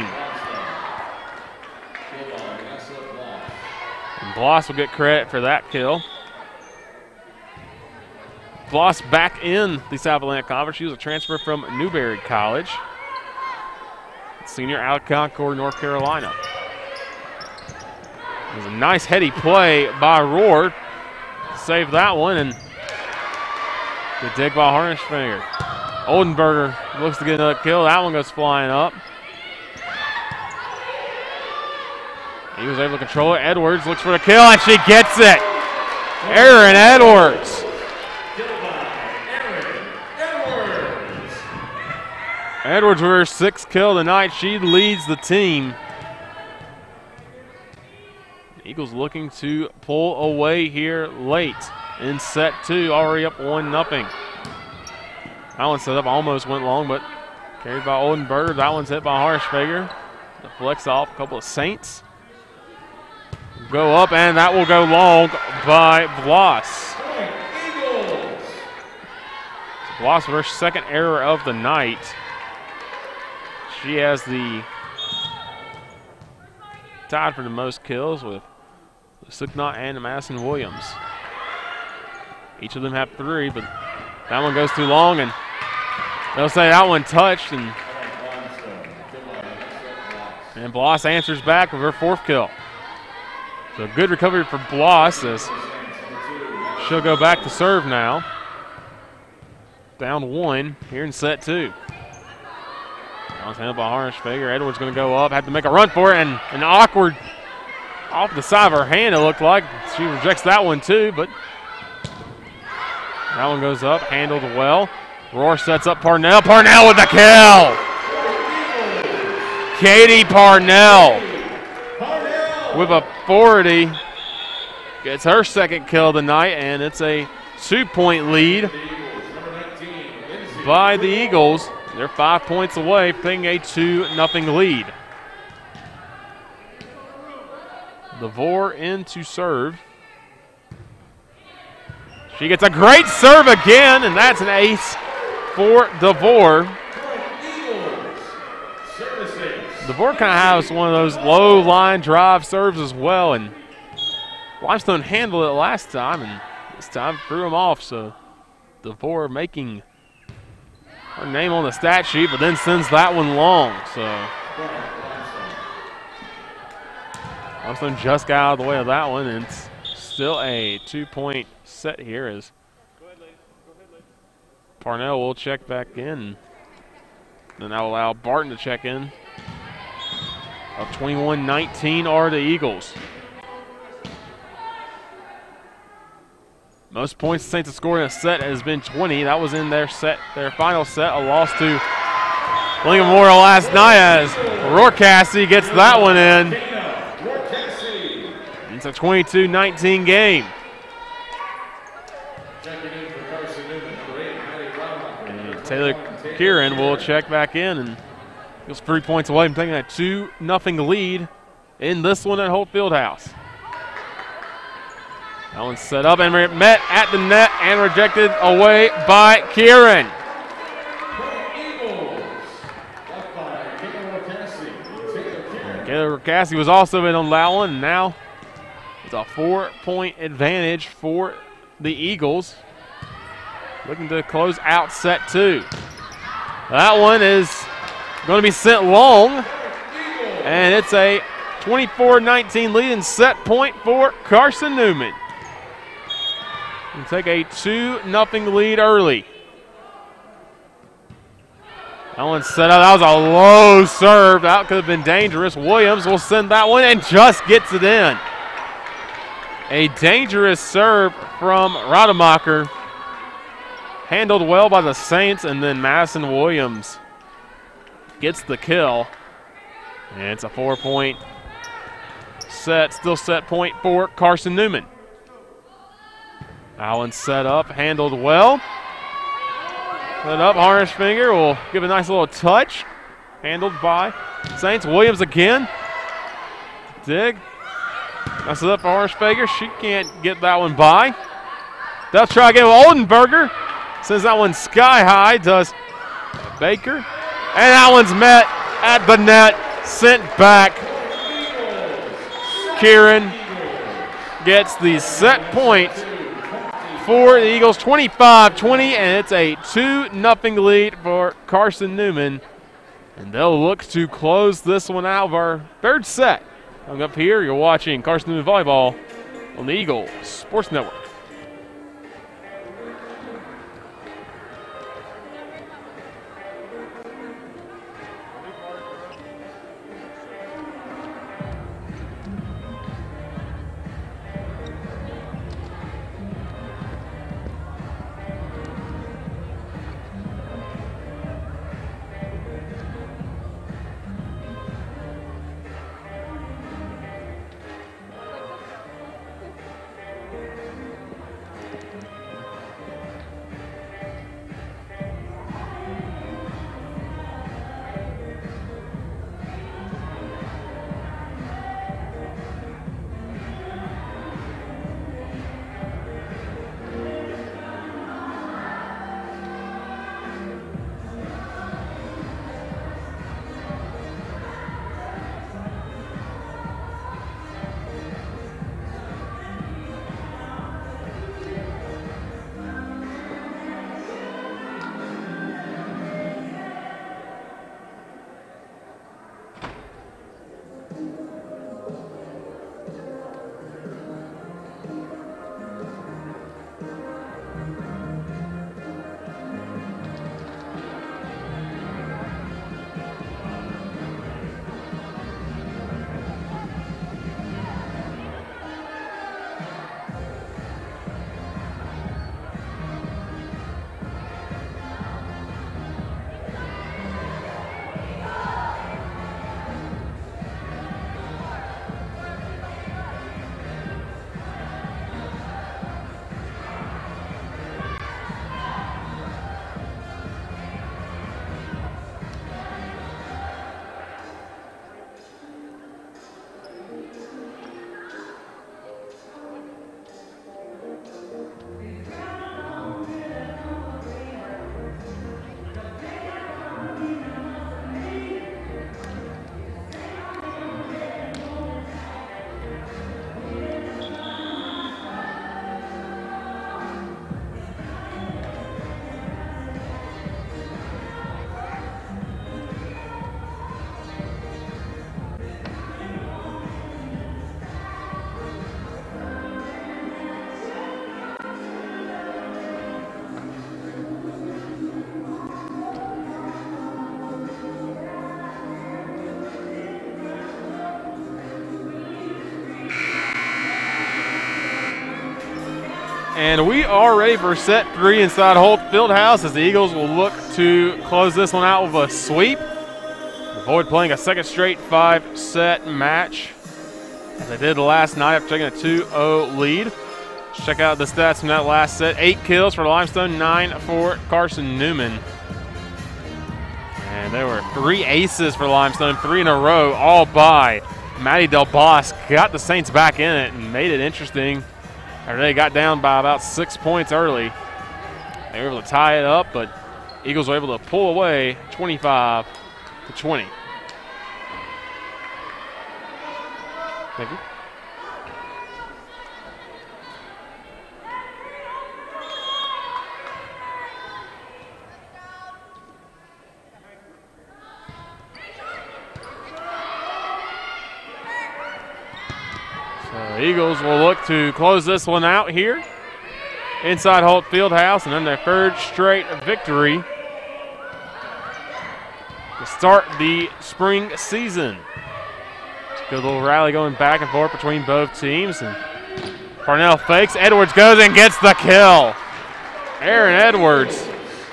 And Bloss will get credit for that kill. Bloss back in the South Atlantic Conference. She was a transfer from Newberry College. Senior out of Concord, North Carolina. It was a nice heady play by Rohr to save that one, and the dig by Harnischfinger. Oldenburger looks to get another kill. That one goes flying up. He was able to control it. Edwards looks for the kill, and she gets it. Erin Edwards. Edwards with her sixth kill tonight. She leads the team. Eagles looking to pull away here late in set two, already up one nothing. That one set up almost went long, but carried by Oldenburger. That one's hit by Harnischfinger. Deflects off a couple of Saints. Go up, and that will go long by Bloss. Bloss with her second error of the night. She has the tied for the most kills with Suknot and Madison Williams. Each of them have three, but that one goes too long, and they'll say that one touched, and, and Bloss answers back with her fourth kill. So good recovery for Bloss as she'll go back to serve now. Down one here in set two. Handled by Harnischfinger. Edwards going to go up, had to make a run for it, and an awkward off the side of her hand, it looked like. She rejects that one too, but that one goes up, handled well. Rohr sets up Parnell. Parnell with the kill! Katie Parnell with a forty. Gets her second kill tonight, and it's a two-point lead by the Eagles. They're five points away, taking a two nothing lead. DeVore in to serve. She gets a great serve again, and that's an ace for DeVore. DeVore kind of has one of those low line drive serves as well, and Limestone handled it last time, and this time threw him off. So DeVore making her name on the stat sheet, but then sends that one long. So Limestone just got out of the way of that one, and it's still a two-point set here as Parnell will check back in. Then that will allow Barton to check in. Up twenty-one nineteen are the Eagles. Most points the Saints have scored in a set has been twenty. That was in their set, their final set, a loss to Lincoln Memorial last night as Rohr gets that one in. It's a twenty-two nineteen game. And Taylor Kieran will check back in, and he's three points away from taking a two nothing lead in this one at Holt Fieldhouse. That one's set up and met at the net and rejected away by Kieran. Taylor Cassie was also in on that one, and now it's a four-point advantage for the Eagles. Looking to close out set two. That one is going to be sent long, and it's a twenty-four nineteen lead and set point for Carson-Newman. And take a two nothing lead early. That one's set up. That was a low serve. That could have been dangerous. Williams will send that one and just gets it in. A dangerous serve from Rademacher. Handled well by the Saints, and then Madison Williams gets the kill. And it's a four-point set, still set point for Carson-Newman. That one's set up, handled well. Set up, Harnischfinger will give a nice little touch. Handled by Saints. Williams again. Dig. That's it up for Harnischfinger. She can't get that one by. They'll try again with Oldenburger. Sends that one sky high, does Baker. And that one's met at the net, sent back. Kieran gets the set point for the Eagles, twenty-five twenty, and it's a two nothing lead for Carson-Newman. And they'll look to close this one out of our third set. Coming up here, you're watching Carson-Newman Volleyball on the Eagle Sports Network. And we are ready for set three inside Holt Fieldhouse as the Eagles will look to close this one out with a sweep. Avoid playing a second straight five-set match as they did last night after taking a two oh lead. Let's check out the stats from that last set. Eight kills for Limestone, nine for Carson-Newman. And there were three aces for Limestone, three in a row, all by Matty Del Bos. Got the Saints back in it and made it interesting. They got down by about six points early. They were able to tie it up, but Eagles were able to pull away twenty-five to twenty. Thank you. The Eagles will look to close this one out here inside Holt Fieldhouse and then their third straight victory to start the spring season. Good little rally going back and forth between both teams. And Parnell fakes. Edwards goes and gets the kill. Aaron Edwards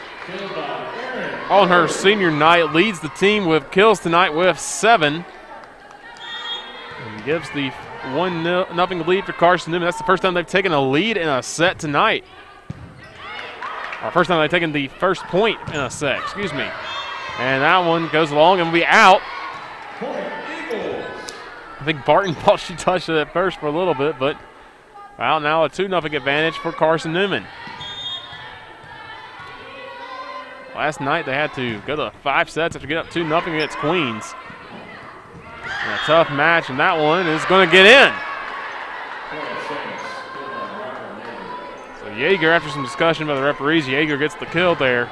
on her senior night leads the team with kills tonight with seven. And gives the one nothing lead for Carson-Newman. That's the first time they've taken a lead in a set tonight. Or first time they've taken the first point in a set, excuse me. And that one goes along and will be out. I think Barton thought she touched it at first for a little bit, but out now a two nothing advantage for Carson-Newman. Last night they had to go to five sets after getting up two nothing against Queens. And a tough match, and that one is going to get in. So Yeager, after some discussion by the referees, Yeager gets the kill there.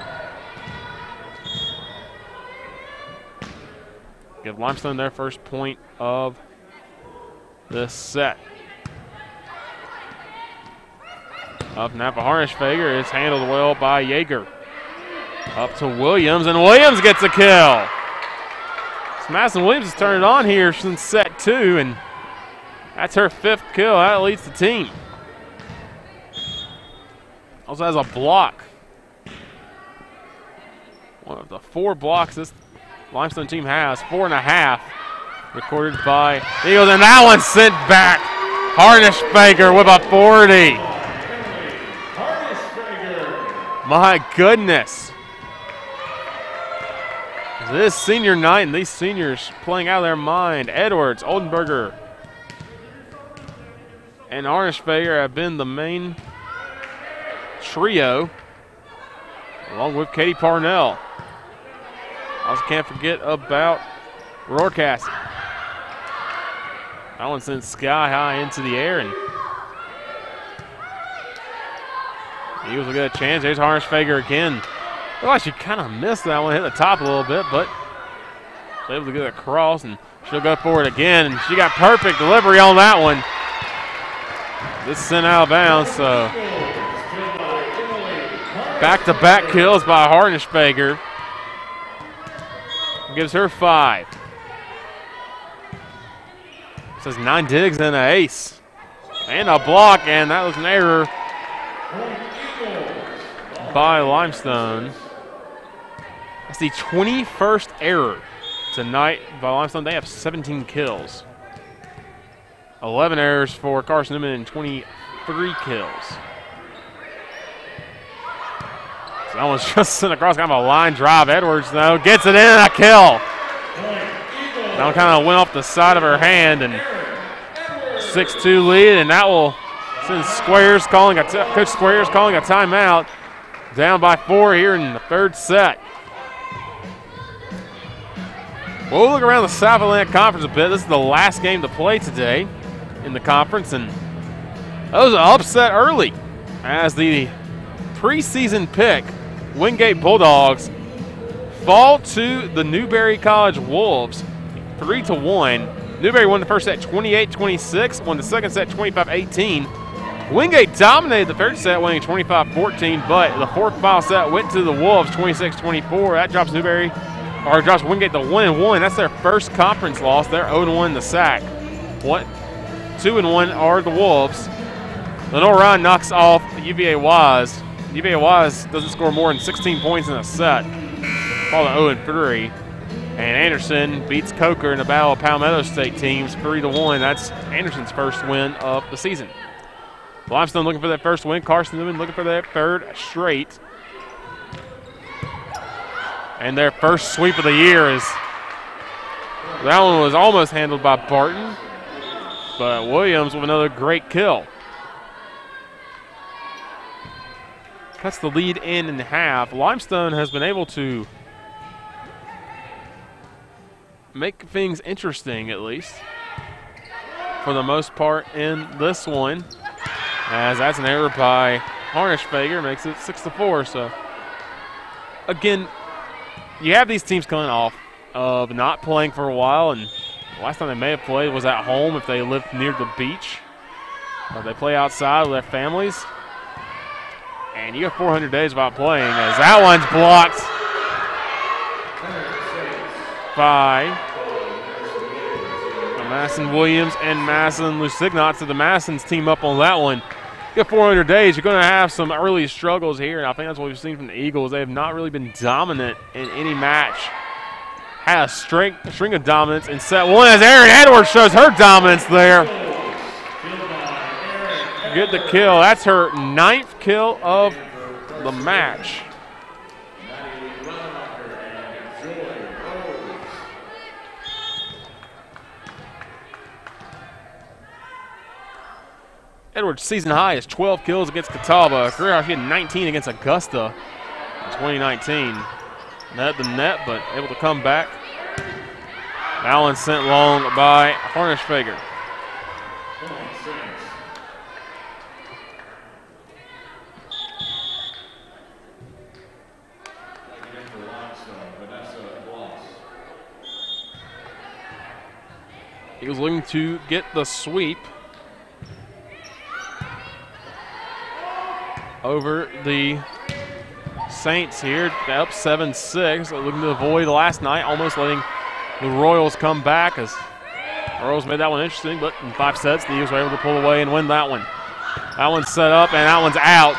Give Limestone their first point of this set. Up now for Harnischfeger. It's handled well by Yeager. Up to Williams, and Williams gets a kill. So Madison Williams has turned it on here since set two, and that's her fifth kill. That leads the team. Also has a block. One of the four blocks this Limestone team has, four and a half, recorded by Eagles, and that one sent back. Harnischfeger with a forty. My goodness. This senior night and these seniors playing out of their mind. Edwards, Oldenburger, and Harnischfeger have been the main trio, along with Katie Parnell. Also can't forget about Rohrkast. That one sent sky high into the air, and Eagles will get a chance. There's Harnischfeger again. Looked like she kind of missed that one, hit the top a little bit, but was able to get it across, and she'll go for it again, and she got perfect delivery on that one. This sent out of bounds, so back-to-back kills by Harnischfeger. Gives her five. Says nine digs and an ace. And a block, and that was an error by Limestone. That's the twenty-first error tonight by Limestone. They have seventeen kills. eleven errors for Carson-Newman and twenty-three kills. So that one's just sent across, kind of a line drive. Edwards, though, gets it in, and a kill. That one kind of went off the side of her hand, and six two lead, and that will send Squares calling a t Coach Squares calling a timeout. Down by four here in the third set. We'll look around the South Atlantic Conference a bit. This is the last game to play today in the conference, and that was an upset early as the preseason pick, Wingate Bulldogs, fall to the Newberry College Wolves three to one. Newberry won the first set twenty-eight twenty-six, won the second set twenty-five eighteen. Wingate dominated the third set, winning twenty-five fourteen, but the fourth final set went to the Wolves twenty-six twenty-four. That drops Newberry, or drops Wingate to one and one. That's their first conference loss. They're oh and one in the S A C. One, two and one are the Wolves. Lenore Ryan knocks off U V A Wise. U V A Wise doesn't score more than sixteen points in a set, falling oh and three. And Anderson beats Coker in the battle of Palmetto State teams three to one. That's Anderson's first win of the season. Limestone looking for that first win. Carson-Newman looking for that third straight. And their first sweep of the year is, that one was almost handled by Barton, but Williams with another great kill. Cuts the lead in in half. Limestone has been able to make things interesting, at least, for the most part in this one, as that's an error by Harnischfeger, makes it six to four. So again, you have these teams coming off of not playing for a while, and the last time they may have played was at home if they lived near the beach, or they play outside with their families. And you have four hundred days without playing, as that one's blocked by Madison Williams and Madison Lusignot. So the Madisons team up on that one. You have four hundred days. You're going to have some early struggles here, and I think that's what we've seen from the Eagles. They have not really been dominant in any match. Had a string, a string of dominance in set one as Erin Edwards shows her dominance there. Get the kill. That's her ninth kill of the match. Edwards' season high is twelve kills against Catawba. Career high, she had nineteen against Augusta in twenty nineteen. Net the net, but able to come back. That one sent long by Harnischfeger. He was looking to get the sweep over the Saints here, up seven six, looking to avoid last night, almost letting the Royals come back as the Royals made that one interesting, but in five sets, the Eagles were able to pull away and win that one. That one's set up, and that one's out.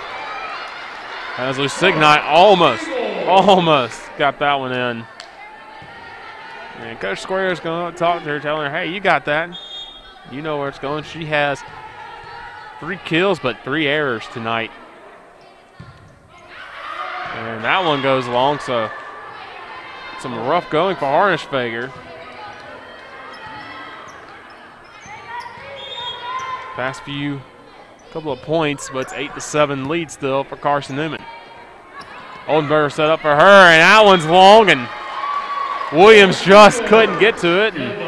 As Lusignite almost, almost got that one in. And Coach Square is going to talk to her, telling her, hey, you got that. You know where it's going. She has three kills, but three errors tonight. And that one goes long, so some rough going for Harnischfeger. Past few couple of points, but it's eight to seven lead still for Carson-Newman. Oldenburger set up for her, and that one's long, and Williams just couldn't get to it. And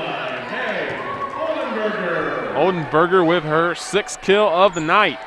Oldenburger with her sixth kill of the night.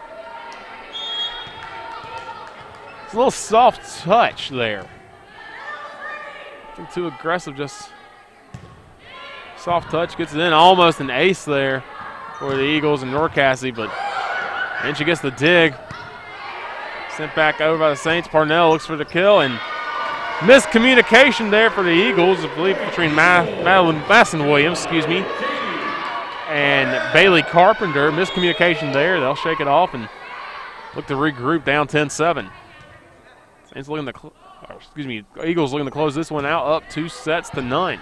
It's a little soft touch there. Nothing too aggressive, just soft touch gets it in. Almost an ace there for the Eagles and Norcassie, but then she gets the dig. Sent back over by the Saints. Parnell looks for the kill, and miscommunication there for the Eagles, I believe, between Ma Madeline Masson Williams, excuse me, and Bailey Carpenter. Miscommunication there. They'll shake it off and look to regroup down ten seven. Saints looking to, or excuse me, Eagles looking to close this one out, up two sets to none.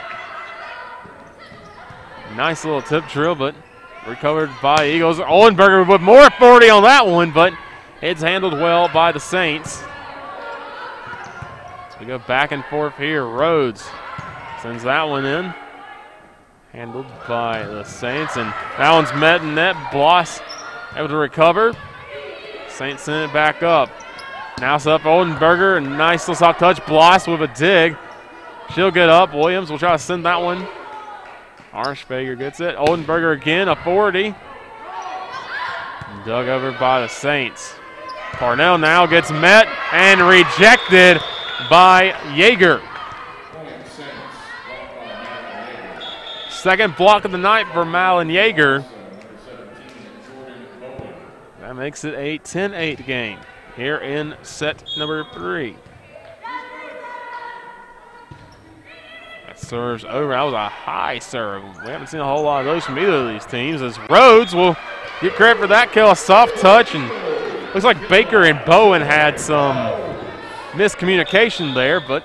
Nice little tip drill, but recovered by Eagles. Oldenburger with more authority on that one, but it's handled well by the Saints. So we go back and forth here. Rhodes sends that one in. Handled by the Saints, and that one's met in net. Bloss able to recover. Saints send it back up. Now it's up Oldenburger, and nice little soft touch. Bloss with a dig. She'll get up. Williams will try to send that one. Harnischfeger gets it. Oldenburger again, a forty. Dug over by the Saints. Parnell now gets met and rejected by Yeager. Second block of the night for Malin Yeager. That makes it a ten eight game here in set number three. That serves over. That was a high serve. We haven't seen a whole lot of those from either of these teams, as Rhodes will get credit for that kill. A soft touch, and looks like Baker and Bowen had some miscommunication there, but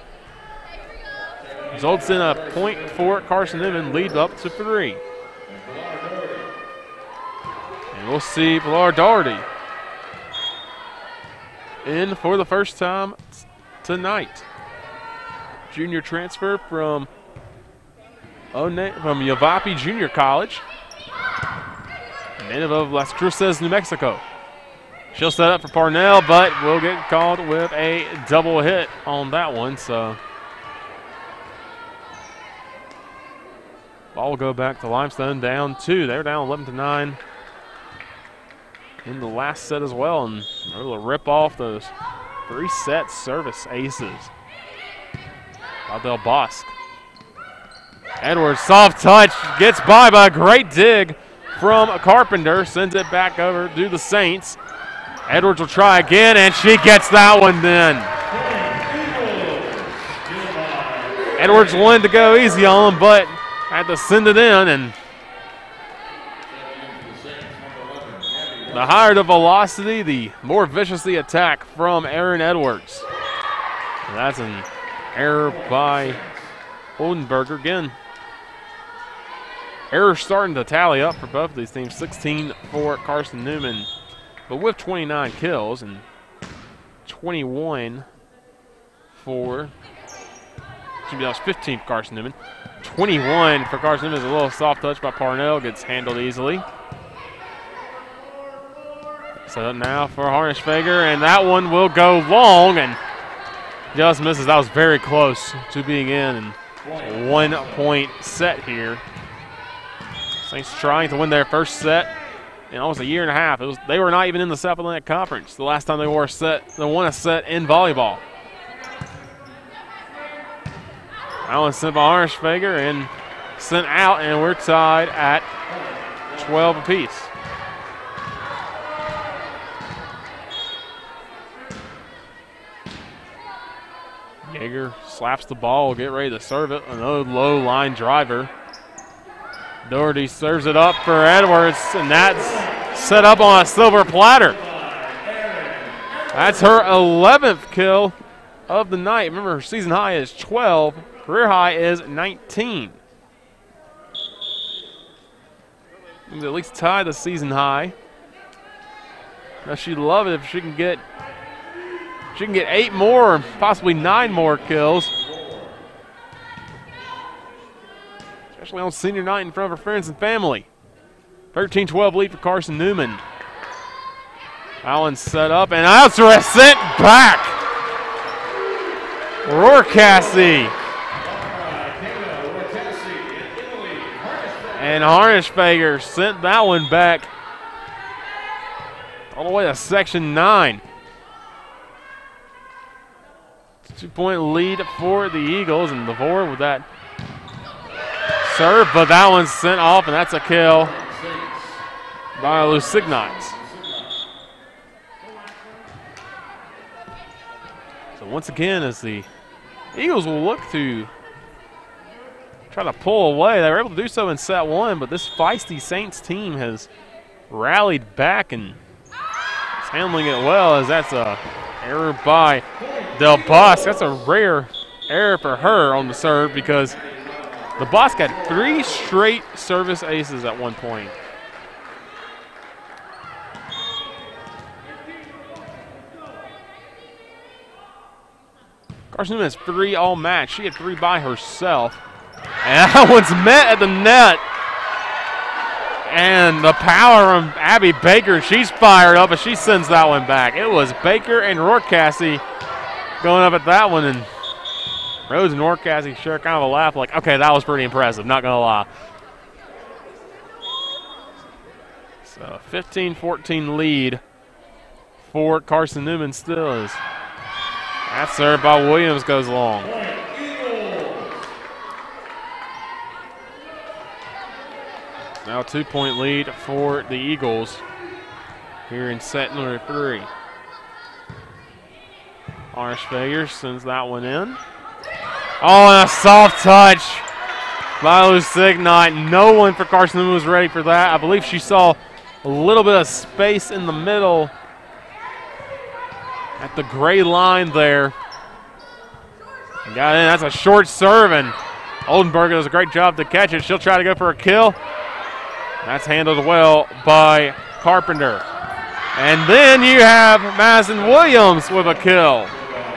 results in a point for Carson-Newman, lead up to three. And we'll see Pilar Doherty in for the first time tonight. Junior transfer from One from Yavapai Junior College, native of Las Cruces, New Mexico. She'll set up for Parnell, but will get called with a double hit on that one. So ball will go back to Limestone, down two. They're down eleven to nine in the last set as well, and they're able to rip off those three set service aces. Adel Bosque. Edwards, soft touch, gets by by a great dig from Carpenter, sends it back over to the Saints. Edwards will try again, and she gets that one then. Edwards wanted to go easy on him, but had to send it in, and the higher the velocity, the more vicious the attack from Aaron Edwards. And that's an error by Oldenburger again. Errors starting to tally up for both of these teams. sixteen for Carson-Newman, but with twenty-nine kills, and twenty-one for, excuse me, that was fifteen for Carson-Newman. twenty-one for Carson-Newman is a little soft touch by Parnell, gets handled easily. Set up now for Harnischfeger, and that one will go long and just misses. That was very close to being in, and a one-point set here. Saints trying to win their first set in almost a year and a half. It was, they were not even in the South Atlantic Conference the last time they were a set. They won a set in volleyball. That one sent by Harnischfeger, and sent out, and we're tied at twelve apiece. Yeager slaps the ball, get ready to serve it. Another low line driver. Doherty serves it up for Edwards, and that's set up on a silver platter. That's her eleventh kill of the night. Remember, her season high is twelve. Career high is nineteen. At least tie the season high. Now she'd love it if she can get she can get eight more, possibly nine more kills. Especially on senior night in front of her friends and family. thirteen twelve lead for Carson-Newman. Allen set up, and Alcera sent back. Rourke-Cassie. And Harnischfeger sent that one back all the way to section nine. Two-point lead for the Eagles, and DeVore with that serve, but that one's sent off, and that's a kill by Lusignac. So once again, as the Eagles will look to try to pull away, they were able to do so in set one, but this feisty Saints team has rallied back and is handling it well, as that's a error by Del Bosque. That's a rare error for her on the serve, because the Bosque had three straight service aces at one point. Carson-Newman has three all match. She had three by herself. And that one's met at the net. And the power from Abby Baker, she's fired up, and she sends that one back. It was Baker and Rourke-Cassie going up at that one, and Rhodes and Rourke-Cassie share kind of a laugh like, okay, that was pretty impressive, not going to lie. So fifteen fourteen lead for Carson-Newman still is. That serve by Williams goes long. Now a two-point lead for the Eagles here in set number three. Harnischfeger sends that one in. Oh, and a soft touch by Lusignac. No one for Carson-Newman was ready for that. I believe she saw a little bit of space in the middle at the gray line there. And got in. That's a short serve, and Oldenburg does a great job to catch it. She'll try to go for a kill. That's handled well by Carpenter. And then you have Madison Williams with a kill.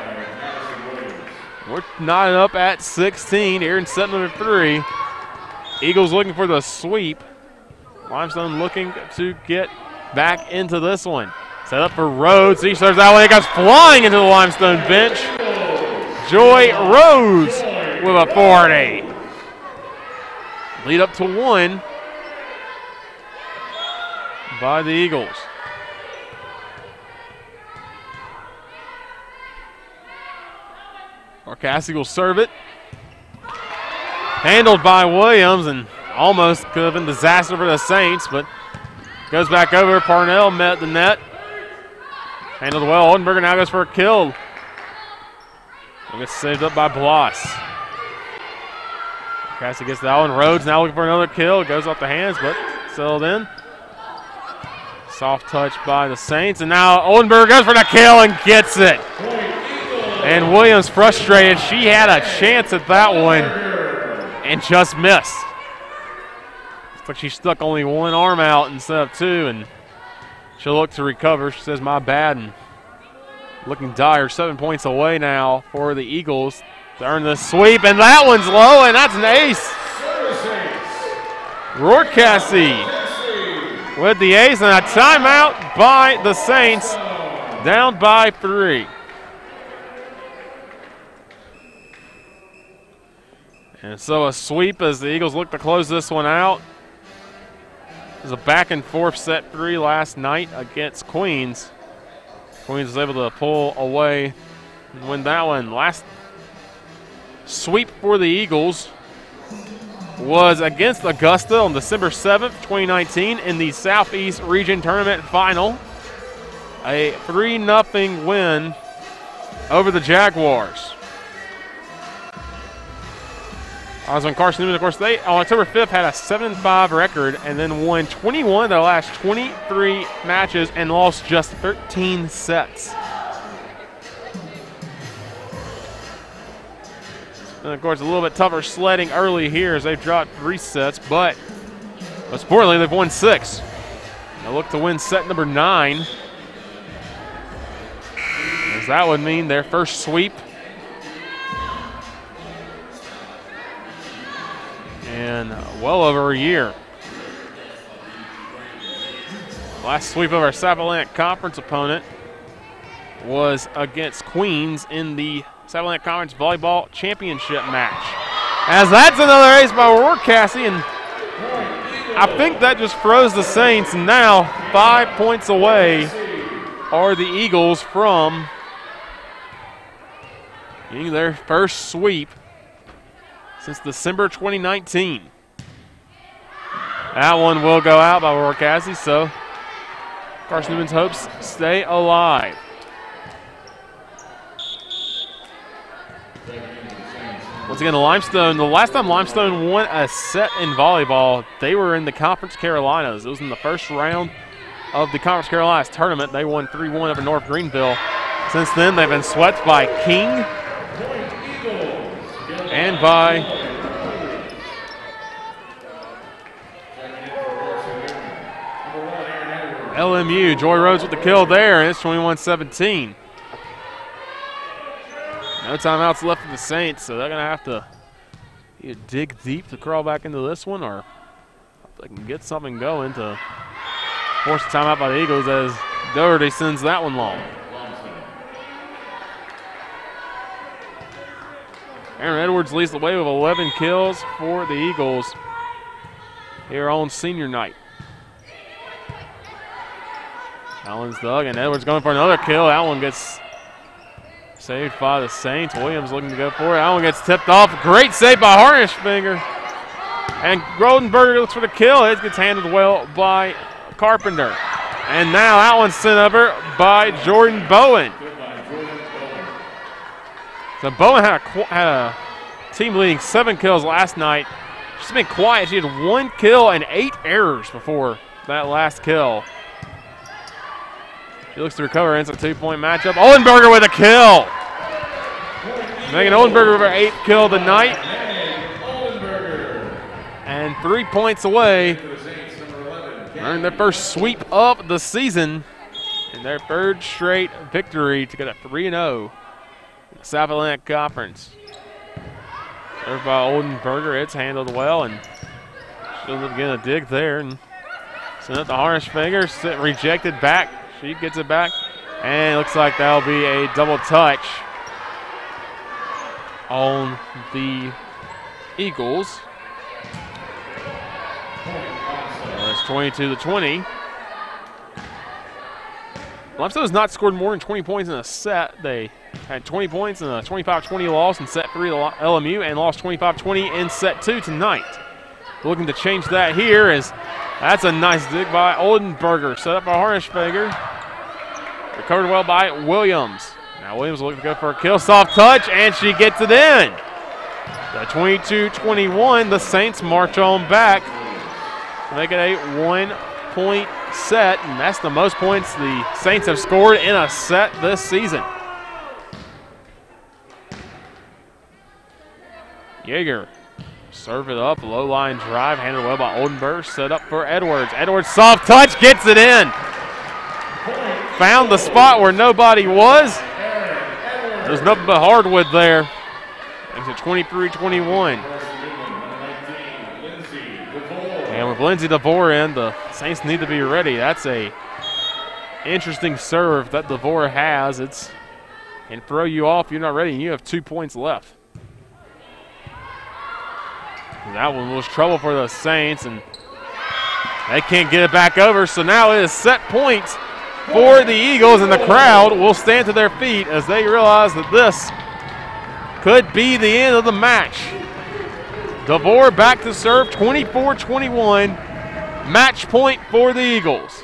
We're knotted up at sixteen here in set number three. Eagles looking for the sweep. Limestone looking to get back into this one. Set up for Rhodes. He serves that one. It goes flying into the Limestone bench. Joy Rhodes with a forty. Lead up to one by the Eagles. Rourke-Cassie will serve it. Handled by Williams, and almost could have been disaster for the Saints, but goes back over. Parnell met the net. Handled well. Oldenburger now goes for a kill. It gets saved up by Bloss. Cassie gets that one. Rhodes now looking for another kill. It goes off the hands, but settled in. Soft touch by the Saints, and now Oldenburger goes for the kill and gets it. And Williams frustrated. She had a chance at that one and just missed. Looks like she stuck only one arm out instead of two, and she'll look to recover. She says, my bad, and looking dire. Seven points away now for the Eagles to earn the sweep, and that one's low, and that's an ace. Rourke-Cassie with the ace, and a timeout by the Saints, down by three. And so a sweep as the Eagles look to close this one out. It was a back and forth set three last night against Queens. Queens was able to pull away and win that one. Last sweep for the Eagles was against Augusta on December seventh, twenty nineteen in the Southeast Region Tournament Final. A three nothing win over the Jaguars. I was on Carson-Newman, of course. They, on October fifth, had a seven and five record and then won twenty-one of their last twenty-three matches and lost just thirteen sets. And, of course, a little bit tougher sledding early here as they've dropped three sets, but most importantly, they've won six. They look to win set number nine, as that would mean their first sweep in well over a year. Last sweep of our South Atlantic Conference opponent was against Queens in the South Atlantic Conference Volleyball Championship match. As that's another ace by Aurora Cassie, and I think that just froze the Saints. Now five points away are the Eagles from getting their first sweep since December twenty nineteen. That one will go out by Aurora Cassie, so Carson-Newman's hopes stay alive. Once again, the Limestone, the last time Limestone won a set in volleyball, they were in the Conference Carolinas. It was in the first round of the Conference Carolinas tournament. They won three one over North Greenville. Since then, they've been swept by King and by L M U. Joy Rhodes with the kill there, and it's twenty-one seventeen. No timeouts left for the Saints, so they're going to have to either dig deep to crawl back into this one, or if they can get something going to force a timeout by the Eagles as Doherty sends that one long. Aaron Edwards leads the way with eleven kills for the Eagles here on senior night. Allen's dug, and Edwards going for another kill. That one gets saved by the Saints. Williams looking to go for it. That one gets tipped off. Great save by Harnishfinger. And Goldenberger looks for the kill. It gets handled well by Carpenter. And now that one's sent over by Jordan Bowen. So Bowen had a, had a team leading seven kills last night. She's been quiet. She had one kill and eight errors before that last kill. She looks to recover. Ends a two-point matchup. Oldenburger with a kill. Megan Oldenburger with her eighth kill of the night. And three points away. Earned their first sweep of the season and their third straight victory to get a three and oh in the South Atlantic Conference. Served by Oldenburger. It's handled well, and she'll end up getting a dig there. And sent it to Harnishfinger. Sit rejected back. She gets it back, and it looks like that'll be a double touch on the Eagles. So that's twenty-two to twenty. Limestone has not scored more than twenty points in a set. They had twenty points in a twenty-five twenty loss in set three to L M U and lost twenty-five twenty in set two tonight. Looking to change that here as that's a nice dig by Oldenburger. Set up by Harnishfinger. Recovered well by Williams. Now Williams looking to go for a kill. Soft touch, and she gets it in. The twenty-two twenty-one, the Saints march on back. Make it a one-point set, and that's the most points the Saints have scored in a set this season. Yeager. Serve it up, low line drive, handled well by Oldenburg. Set up for Edwards. Edwards, soft touch, gets it in. Found the spot where nobody was. There's nothing but hardwood there. Makes it twenty-three twenty-one. And with Lindsay DeVore in, the Saints need to be ready. That's a interesting serve that DeVore has. It's can throw you off. You're not ready, and you have two points left. That one was trouble for the Saints, and they can't get it back over. So now it is set points for the Eagles, and the crowd will stand to their feet as they realize that this could be the end of the match. DeVore back to serve, twenty-four twenty-one. Match point for the Eagles.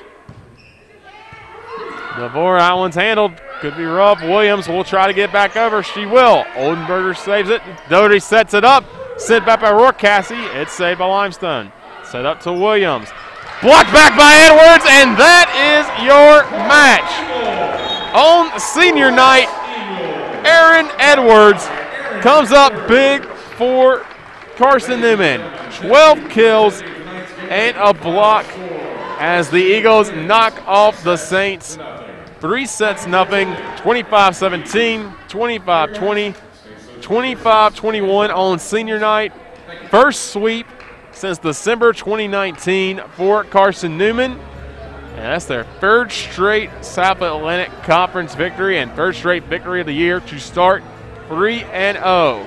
DeVore, that one's handled. Could be rough. Williams will try to get back over. She will. Oldenburger saves it. Doty sets it up. Sent back by Rourke Cassie. It's saved by Limestone. Set up to Williams. Blocked back by Edwards, and that is your match. On senior night, Aaron Edwards comes up big for Carson-Newman. twelve kills and a block as the Eagles knock off the Saints. Three sets nothing, twenty-five seventeen, twenty-five twenty, twenty-five twenty-one on senior night. First sweep since December twenty nineteen for Carson-Newman. And that's their third straight South Atlantic Conference victory and third straight victory of the year to start three and oh.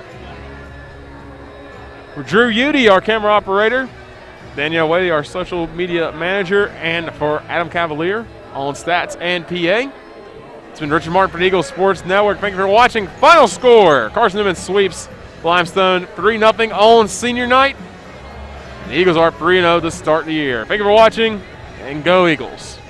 For Drew Udy, our camera operator, Danielle Wadey, our social media manager, and for Adam Cavalier on stats and P A. It's been Richard Martin for the Eagles Sports Network. Thank you for watching. Final score, Carson-Newman sweeps Limestone three nothing on senior night. The Eagles are three and oh to start the year. Thank you for watching, and go Eagles.